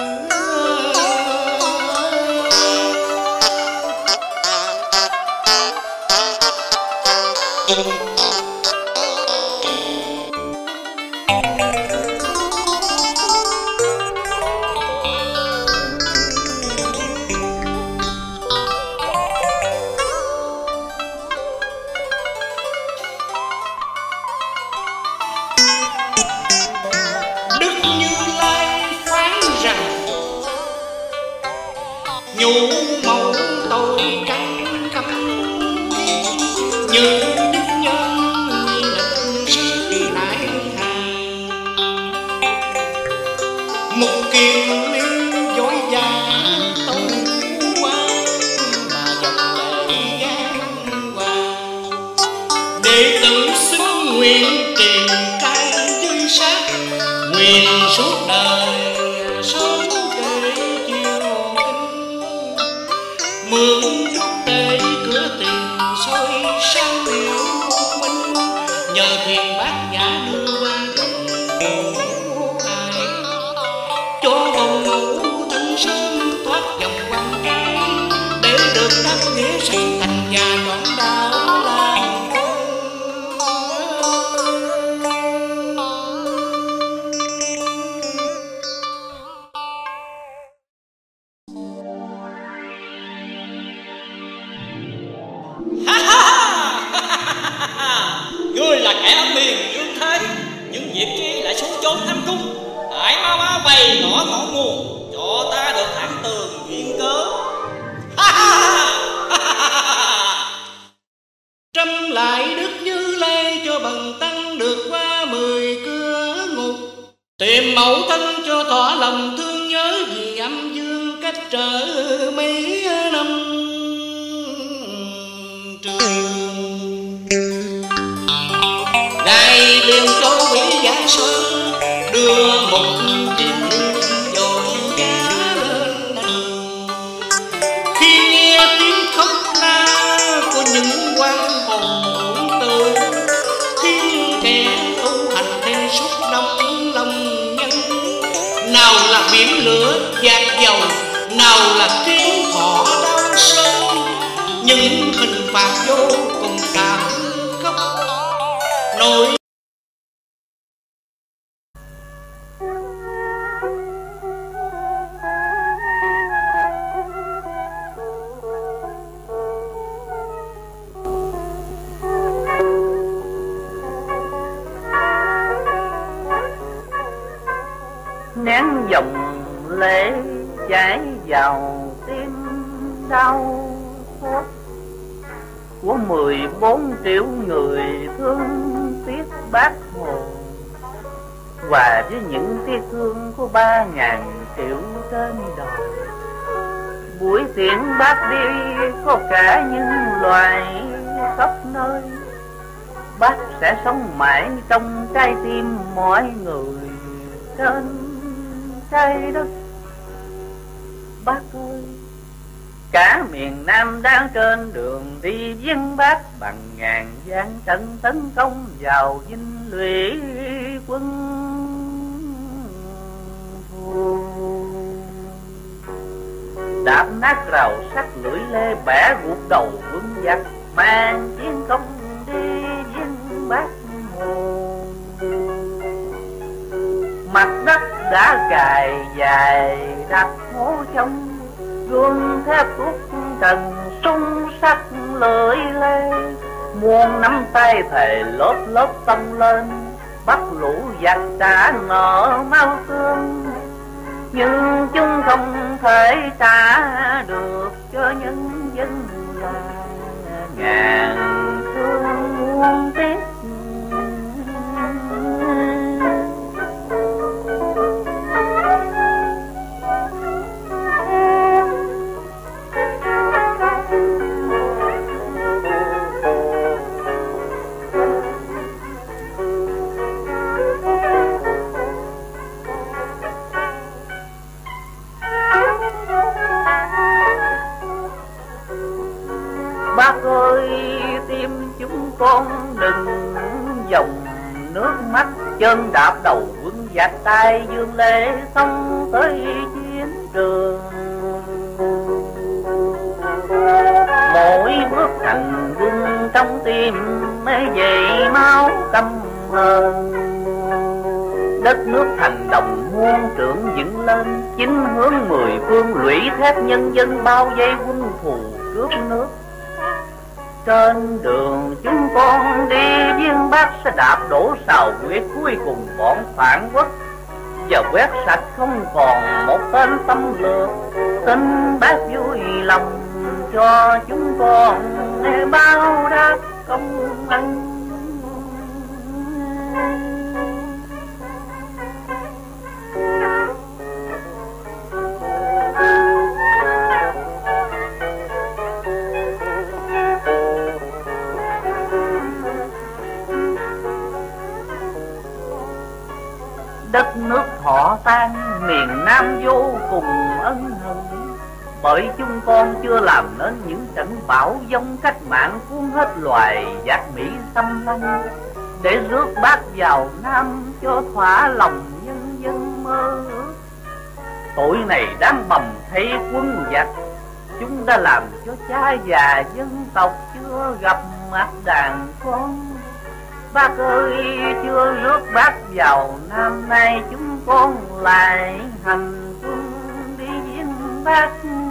Đức Như Lai phán rằng nhủ mẫu tội căn cấm, như đức nhân lịch sử lại hàng. Một kiền liên dối gia tâu quan, mà dòng lệ gian hoàng. Đệ tử xin nguyện trì cai chư sát, nguyện suốt đời sớm kể chiều kinh. Mượn chút tệ cửa tiền soi sáng liễu minh, nhờ thiền bát nhã đưa qua đồng ai, cho hồn ngũ thân sớm thoát dòng quan trái, để được đắc nghĩa sanh thành và trọn đạo làng con. Ngươi là kẻ ở miền dương thế, nhưng việc chi lại xuống chốn Nam Cung? Hãy mau mau bày tỏ ngọn nguồn, cho ta được thẳng tường duyên cớ. Trâm lại Đức Như Lai cho bần tăng được qua 10 cửa ngục, tìm mẫu thân cho thỏa lòng thương nhớ, vì âm dương cách trở mấy năm trường. Ngài liền cho quỷ giả sơn đưa một chiếc dội giá lên đường. Khi nghe tiếng khóc la của những quan hồn tử, khiến kẻ tu hành thêm xúc động lòng nhân. Nào là biển lửa dạt dầu, nào là tiếng họ đau sâu, những hình phạt vô cùng cảm khóc nỗi. Nén dòng lệ chảy vào tim đau xót của 14 triệu người thương tiếc Bác Hồ, và với những tiếc thương của 3.000 triệu trên đời. Buổi tiễn Bác đi có cả những loài khắp nơi, Bác sẽ sống mãi trong trái tim mọi người trên trái đất. Bác ơi, cả miền Nam đang trên đường đi viếng Bác, bằng ngàn gian trận tấn công vào dinh lũy quân thù. Đạp nát rào sắt lưỡi lê, bẻ gục đầu quân giặc, mang chiến công đi viếng Bác Hồ. Mặt đất đã cài dài đặt hố trong, gương thép tuốt trần sung sắc lưỡi lê, muôn nắm tay thề lớp lớp tông lên, bắt lũ giặc trả nợ máu xương. Nhưng chúng không thể trả được cho nhân dân là ngàn thương muôn tiếc. Bác ơi, tim chúng con đừng dòng nước mắt, chân đạp đầu quân giặc tay dương lê xông tới chiến trường. Mỗi bước hành quân trong tim mê dậy máu căm hờn. Đất nước thành đồng muôn trưởng dựng lên, chính hướng mười phương lũy thép nhân dân bao vây quân thù cướp nước. Trên đường chúng con đi, viên Bác sẽ đạp đổ sào huyết cuối cùng bọn phản quốc, giờ quét sạch không còn một tên xâm lược. Xin Bác vui lòng cho chúng con nghe bao đáp công ân. Đất nước thọ tan, miền Nam vô cùng ân hận, bởi chúng con chưa làm nên những trận bão giông cách mạng cuốn hết loài giặc Mỹ xâm lăng, để rước Bác vào Nam cho thỏa lòng nhân dân mơ ước. Tội này đang bầm thay quân giặc, chúng đã làm cho cha già dân tộc chưa gặp mặt đàn con. Bác ơi, chưa rước Bác vào Nam, nay chúng con lại hành quân đi viếng Bác.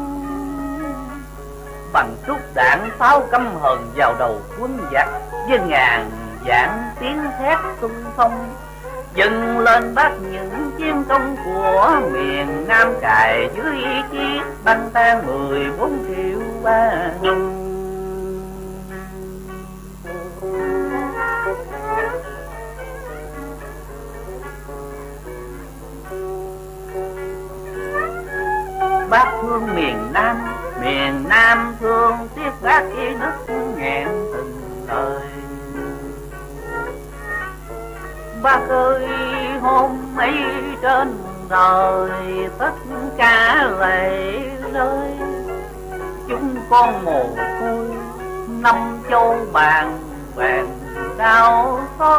Bằng trúc đạn pháo căm hờn vào đầu quân giặc, với ngàn vạn tiếng thét xung phong, dâng lên Bác những chiến công của miền Nam, cài dưới chiếc băng tan 14 triệu ba. Bác thương miền Nam thương tiếc Bác khi nước nghẹn từng lời. Bác ơi, hôm ấy trên đời tất cả lệ rơi, chúng con mồ côi năm châu bàn vàng đau xót.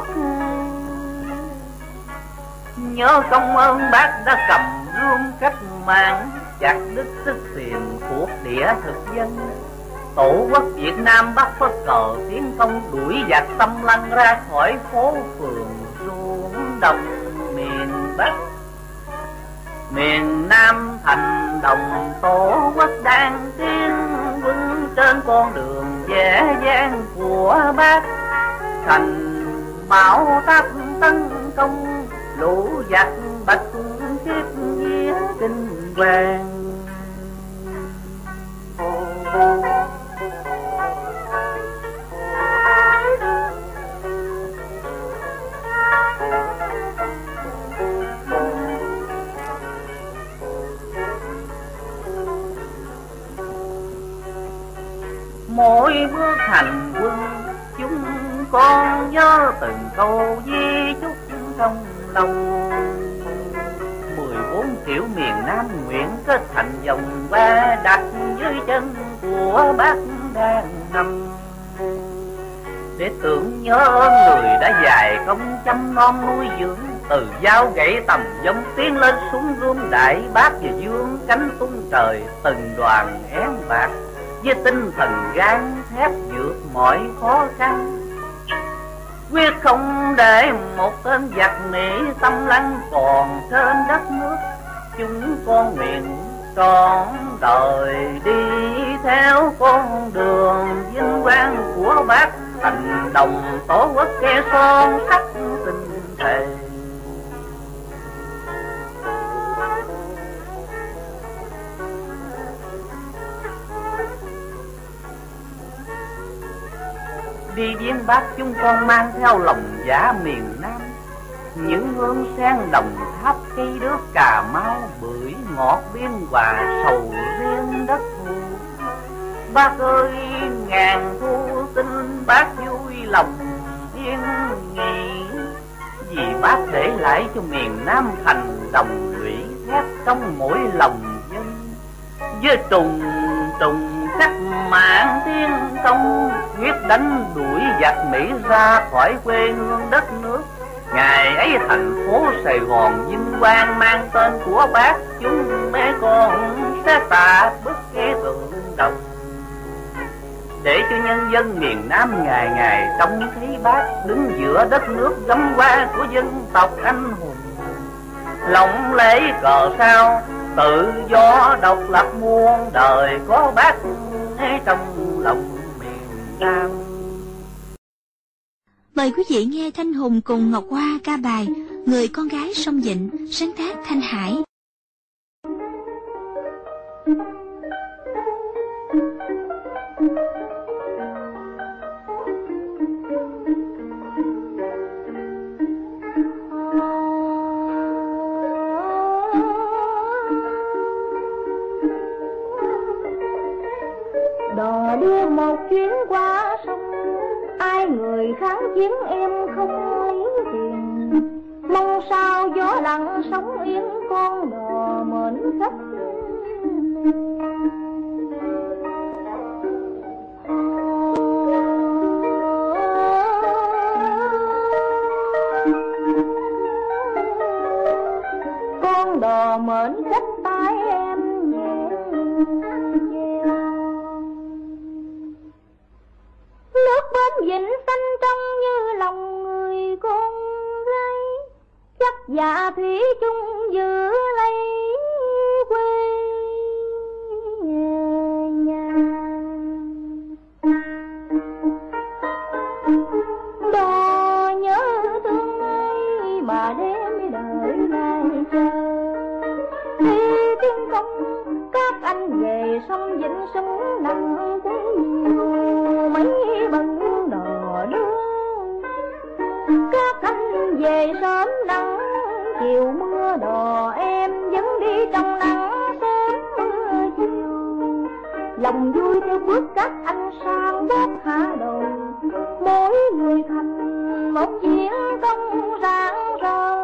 Nhớ công ơn Bác đã cầm gươm cách mạng, chặt đứt sức tiền thuộc địa thực dân. Tổ quốc Việt Nam bắt phất cờ tiến công, đuổi giặc xâm lăng ra khỏi phố phường ruộng đồng miền Bắc. Miền Nam thành đồng Tổ quốc đang tiến quân trên con đường dễ dàng của Bác. Thành bão táp tấn công, lũ giặc bạch kiếp giết kinh hoàng. Mỗi bước hành quân, chúng con nhớ từng câu di chúc trong lòng. 14 triệu miền Nam nguyện kết thành vòng ba, đặt dưới chân của Bác đang nằm, để tưởng nhớ ơn người đã dài công chăm nom nuôi dưỡng. Từ dao gậy tầm giống tiến lên súng gươm đại bác, và dương cánh tung trời từng đoàn én bạc, với tinh thần gan thép vượt mọi khó khăn. Quyết không để một tên giặc Mỹ xâm lăng còn trên đất nước, chúng con nguyện trọn đời đi theo con đường vinh quang của bác, thành đồng tổ quốc kẻ son sắt tình thề. Đi viếng bác chúng con mang theo lòng dạ miền Nam, những hương sen Đồng Tháp, cây đước Cà Mau, bưởi ngọt Biên Hòa, sầu riêng đất Thu. Bác ơi ngàn thu xin bác vui lòng yên nghỉ, vì bác để lại cho miền Nam thành đồng lũy thép trong mỗi lòng dân. Với trùng trùng sắc mạng tiên công, quyết đánh đuổi giặc Mỹ ra khỏi quê hương đất nước. Ngày ấy thành phố Sài Gòn vinh quang mang tên của bác, chúng mấy con sẽ tạ bức cái tượng đồng, để cho nhân dân miền Nam ngày ngày trông thấy bác đứng giữa đất nước gấm hoa của dân tộc anh hùng. Lộng lẫy cờ sao tự do độc lập muôn đời, có bác trong lòng miền Nam. Mời quý vị nghe Thanh Hùng cùng Ngọc Hoa ca bài Người con gái sông Vịnh, sáng tác Thanh Hải. Đò đưa một chuyến qua sông, ai người kháng chiến em không lấy tiền. Mong sao gió lặng sóng yên, con đò mến khách. Con đò mến khách tay em nhẹ chèo. Nước bên vịnh xanh trong như lòng người con gái, chắc dạ thủy chung giữ lấy quê nhà. Đò nhớ thương ai mà đêm đợi ngày chờ, khi tiếng công các anh về sông Vịnh súng nặng cũng nhiều, mấy bận đò đưa các anh về sớm nắng chiều mưa, đò em vẫn đi trong nắng sớm mưa chiều. Lòng vui theo bước các anh sang bót hạ đồ, mỗi người thành một chiến công rạng rỡ.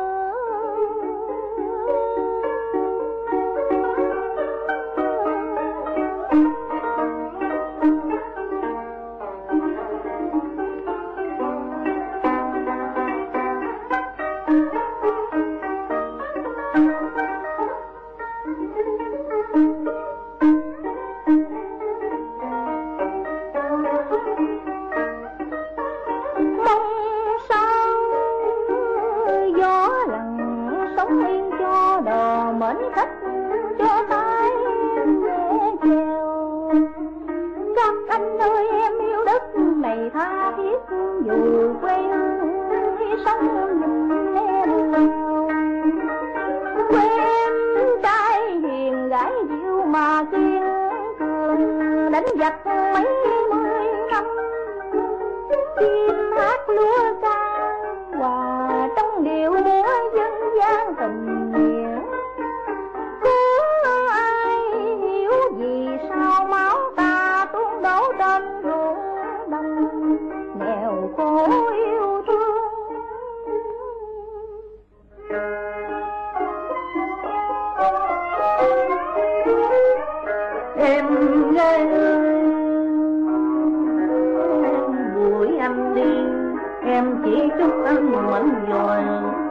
Khách cho tay nhẹ chèo, các anh ơi em yêu đất này tha thiết, dù quê hương sống nhìn em nào. Quê em trai hiền gái dịu mà kiên cường, đánh giặc mấy mươi năm, chim hát lúa ca hòa trong điệu múa dân gian tình nghĩa. Vì sao máu ta tuôn đổ trên ruộng đồng, nghèo khổ yêu thương. Em nghe ơi, buổi anh đi em chỉ chúc anh mạnh rồi,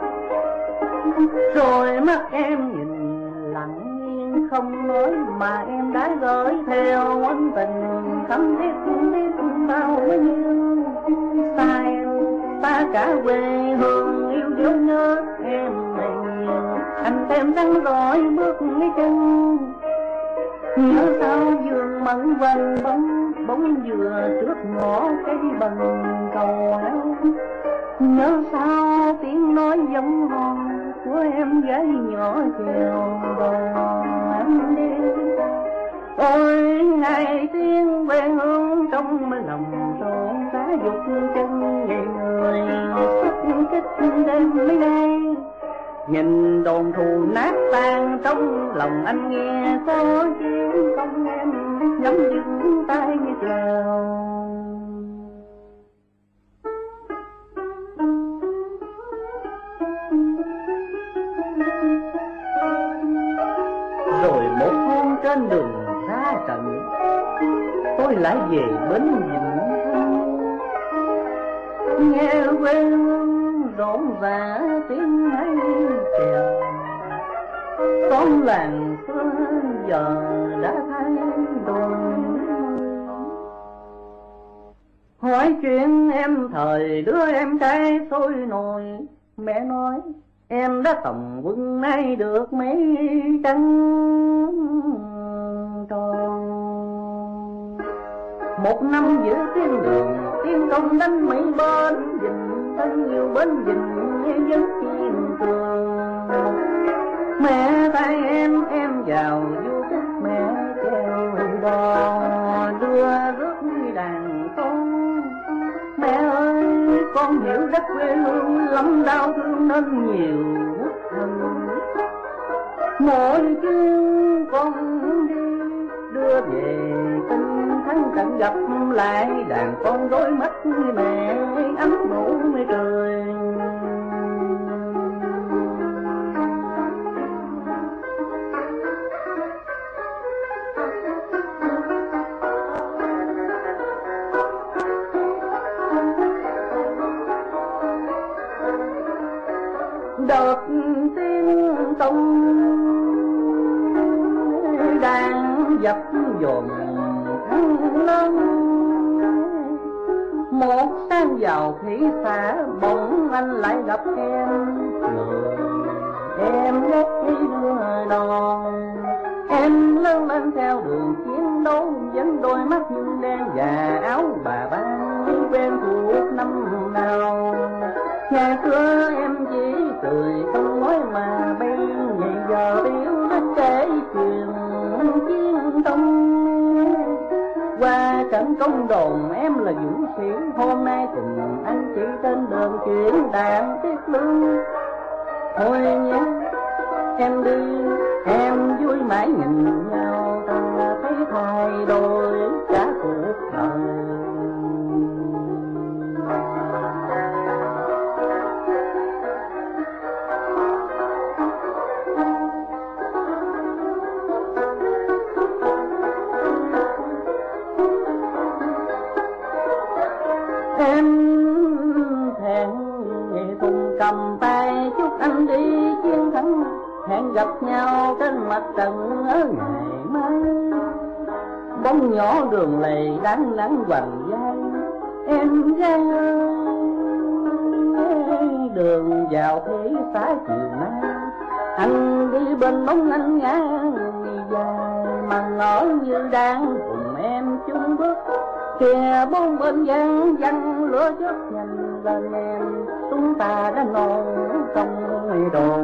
rồi mắt em nhìn không nói mà em đã gửi theo ân tình thắm thiết biết bao nhiêu. Sai ta cả quê hương yêu dấu nhớ em này nhiều, anh thêm răng rồi bước chân Nhớ sao vườn mận quanh bóng dừa trước ngõ cây bằng cầu áo. Nhớ sao tiếng nói giống hòn của em gái nhỏ chèo đò anh đi. Ôi hai tiếng quê hương trong lòng rộn rã dục chân ngày người sức kích đêm mấy nay. Nhìn đồn thù nát tan trong lòng anh nghe có tiếng không em nhắm dừng tay như trèo. Rồi một hôm trên đường ra trận tôi lại về bến Vĩnh Thanh, nghe quê hương rộn rã tiếng máy chèo. Xóm làng xưa giờ đã thay đổi. Hỏi chuyện em thời đứa em trai sôi nổi, mẹ nói em đã tòng quân nay được mấy trăng tròn. Một năm giữa thiên đường tiên công đánh Mỹ bên Vịnh, thân yêu bên Vịnh nghe vấn kiên cường. Mẹ tay em vào du kích mẹ treo đò đưa rước đàn con. Mẹ ơi con hiểu đất quê hương lắm đau thương nên nhiều quốc thân. Mỗi chuyến con đi đưa về tinh thắng trận gặp lại đàn con đôi mắt mẹ ấm nụ mê trời. Đợt tiếng công đang dập dồn thăng lớn. Một sáng vào thị xã bỗng anh lại gặp em. Người em ghét đưa đòn. Em lớn lên theo đường chiến đấu vẫn đôi mắt nhưng đen và áo bà ban quen thuộc năm nào. Ngày xưa em chỉ cười không nói mà bây giờ biểu đất kể chuyện chiến công. Qua trận công đồn em là dũng sĩ, hôm nay cùng anh chị trên đường chuyển đạn tiết lương. Thôi nhé em đi em vui mãi nhìn nhau, ta thấy thay đổi cả cuộc đời. Cầm tay chúc anh đi chiến thắng, hẹn gặp nhau trên mặt trận ở ngày mai. Bóng nhỏ đường lầy đáng nắng hoành vai, em gái ơi đường vào thị xã chiều nay. Anh đi bên bóng anh ngã người dài, mà ngỡ như đang cùng em chung bước. Kìa bốn bên gian văng lửa chớp nhanh lên em, chúng ta đã non trong ngày đồn.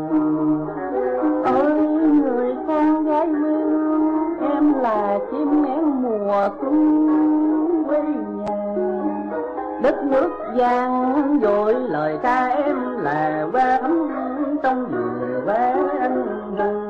Ôi người con gái mưa, em là chim én mùa xuân quê nhà. Đất nước vang dội lời ca em là hoa thắm trong vườn hoa anh hùng.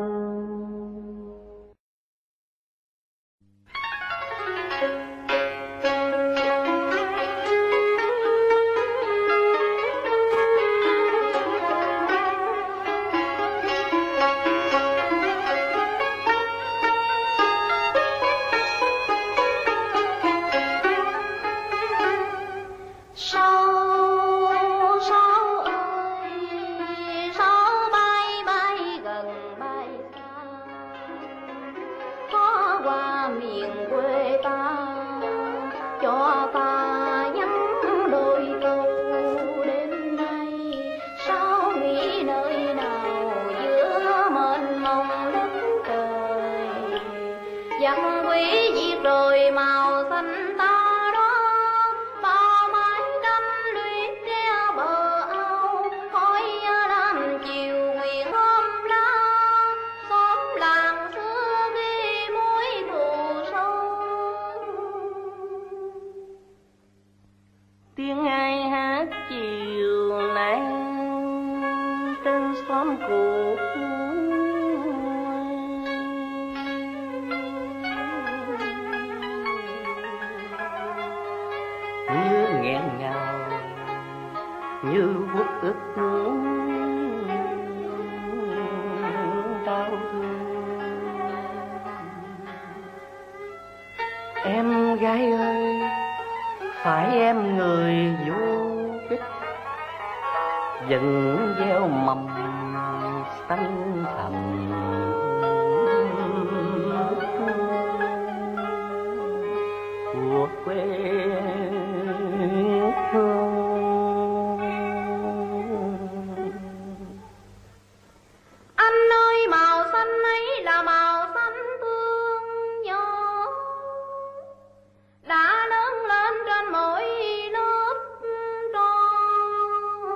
quý diệt rồi màu xanh ta đó, bao mái cánh lũy treo bờ ao, khói lam chiều nguyện hôm lá, xóm làng xưa ghi mối thù sâu. Tiếng ai hát chiều nay trên xóm cũ, như nghẹn ngào như vuốt ức đau thương. Em gái ơi, phải em người vô ích, dần gieo mầm xanh thầm của quê hương. Anh ơi, màu xanh ấy là màu xanh thương nhớ, đã lớn lên trên mỗi lớp tron.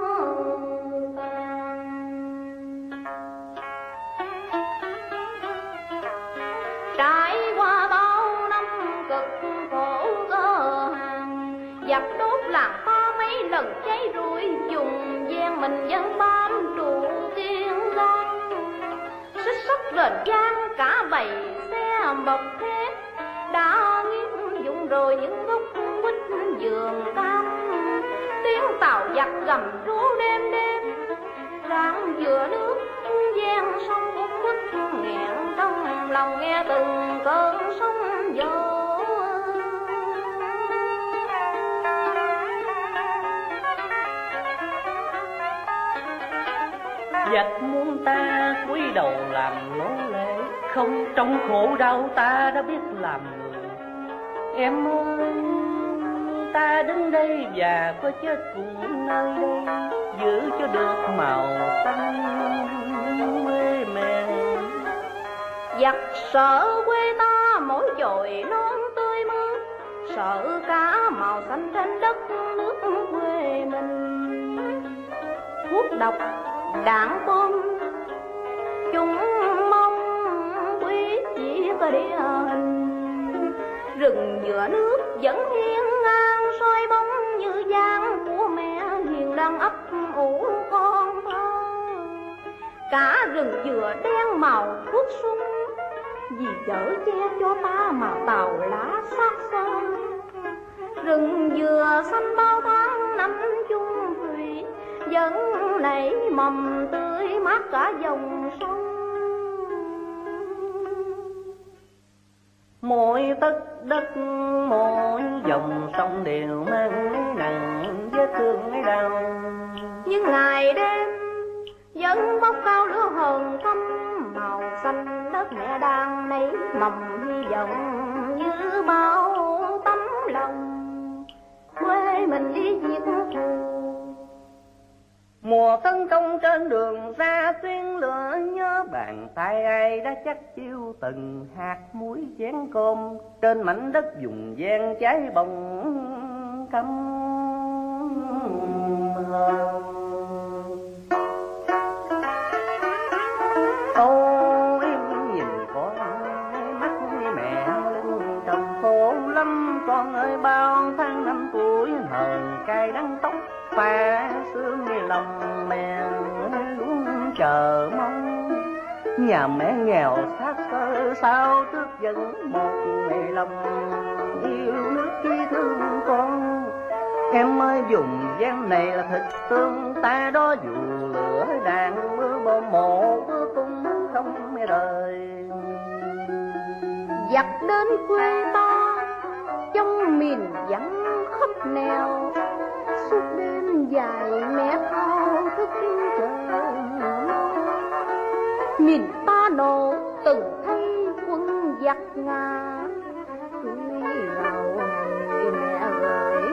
Trải qua bao năm cực khổ cơ hàng, giặc đốt làng ta mấy lần cháy rụi, dùng gian mình dân bám trụ kiên giang. Xích sắt rền vang cả bầy xe bọc thép, đã nghiêng dụng rồi những gốc quýt vườn cam. Tiếng tàu giặc gầm rú đêm đêm, rạng dừa nước gian sông cũng quýt nghẹn trong lòng, nghe từng cơn sóng dỗ. Giặc muốn ta cúi đầu làm nô lệ, không trong khổ đau ta đã biết làm người. Em ơi, ta đứng đây và có chết cùng nơi đây, giữ cho được màu xanh mê mê. Giặc sợ quê ta mỗi chồi non tươi mướt, sợ cả màu xanh trên đất nước quê mình. Thuốc độc đạn bom chúng mong quý chỉ có địa hình, rừng dừa nước vẫn hiên ngang soi bóng như dáng của mẹ hiền đang ấp ủ con thơ. Cả rừng dừa đen màu thuốc súng, vì chở che cho ta màu tàu lá sắc son. Rừng dừa xanh bao tháng năm chung thủy, vẫn nảy mầm tươi mát cả dòng sông. Mỗi tấc đất mỗi dòng sông đều mang nặng vết thương ấy đau, Nhưng ngày đêm vẫn bốc cao lửa hờn thắm, màu xanh đất mẹ đang nảy mầm hy vọng như bao tấm lòng quê mình đi diệt thù. Mùa tấn công trên đường ra tiếng lửa, nhớ bàn tay ai đã chắc chiêu từng hạt muối chén cơm trên mảnh đất vùng gian cháy bồng căm hờn. Ôi nhìn con mắt mẹ lưng chồng khổ lắm, con ơi bao tháng năm tuổi hờn cay đắng tóc pha xương lòng mẹ luôn chờ mong. Nhà mẹ nghèo xác xơ sao trước vẫn một ngày lòng yêu nước chi thương con. Em ơi vùng gian này là thịt tương ta đó, dù lửa đạn mưa bom mộ cứ cũng không đời. Giặc đến quê ta trong miền vắng khắp nẻo, suốt đêm dài mẹ thao thức chờ. Miền ta nổ từng thấy quân giặc Nga, tuổi giàu ngày mẹ gửi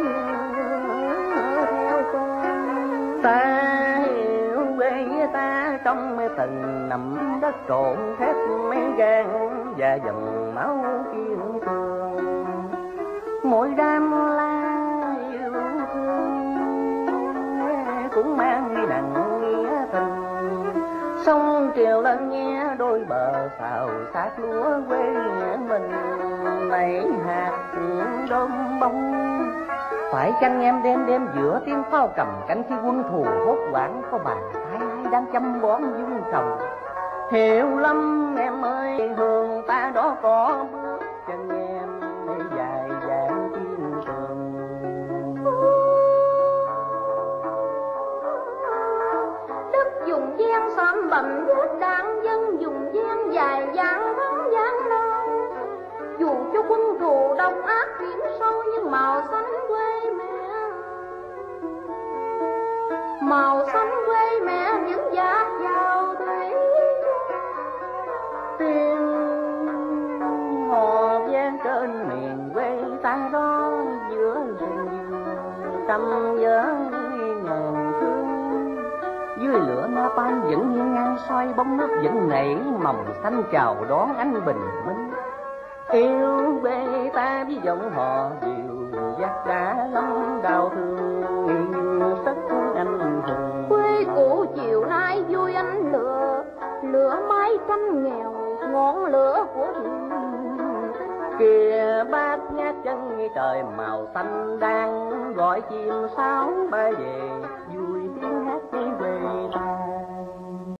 theo con. Ta hiểu quê ta trong từng nằm đất trộn thép mấy gan và dòng máu kiên cường, mỗi đám lá yêu thương cũng mang đi nặng nghĩa tình. Sông triều lên nghe đôi bờ xào sát lúa quê mình, nảy hạt đom bông. Phải chăng em đêm giữa tiếng pháo cầm cánh khi quân thù hốt hoảng, có bàn tay ai đang chăm bón dung trồng. Hiểu lắm em ơi, hương ta đó có bước chân em dài dàng kiên cường. Đất dùng gian xóm bầm vết đạn, dân dùng gian dài dáng vắng dáng non. Dù cho quân thù độc ác biển sâu, nhưng màu xanh quê mẹ, màu xanh quê mẹ vẫn dạt vào thủy. Tiếng hò vang trên miền quê ta đó, giữa rừng trăm nhớ ngàn thương. Dưới lửa napalm vẫn hiên ngang soi, bóng nước vẫn nảy mầm xanh chào đón ánh bình minh. Yêu quê ta với giọng hò diều dắt đã lắm đau thương, như sức anh hùng. Quê cũ chiều nay vui ánh lửa, lửa mái tranh nghèo ngọn lửa của hiền. Kìa bác nhát chân trời màu xanh đang gọi chim sáo bay về, vui tiếng hát đi về ta.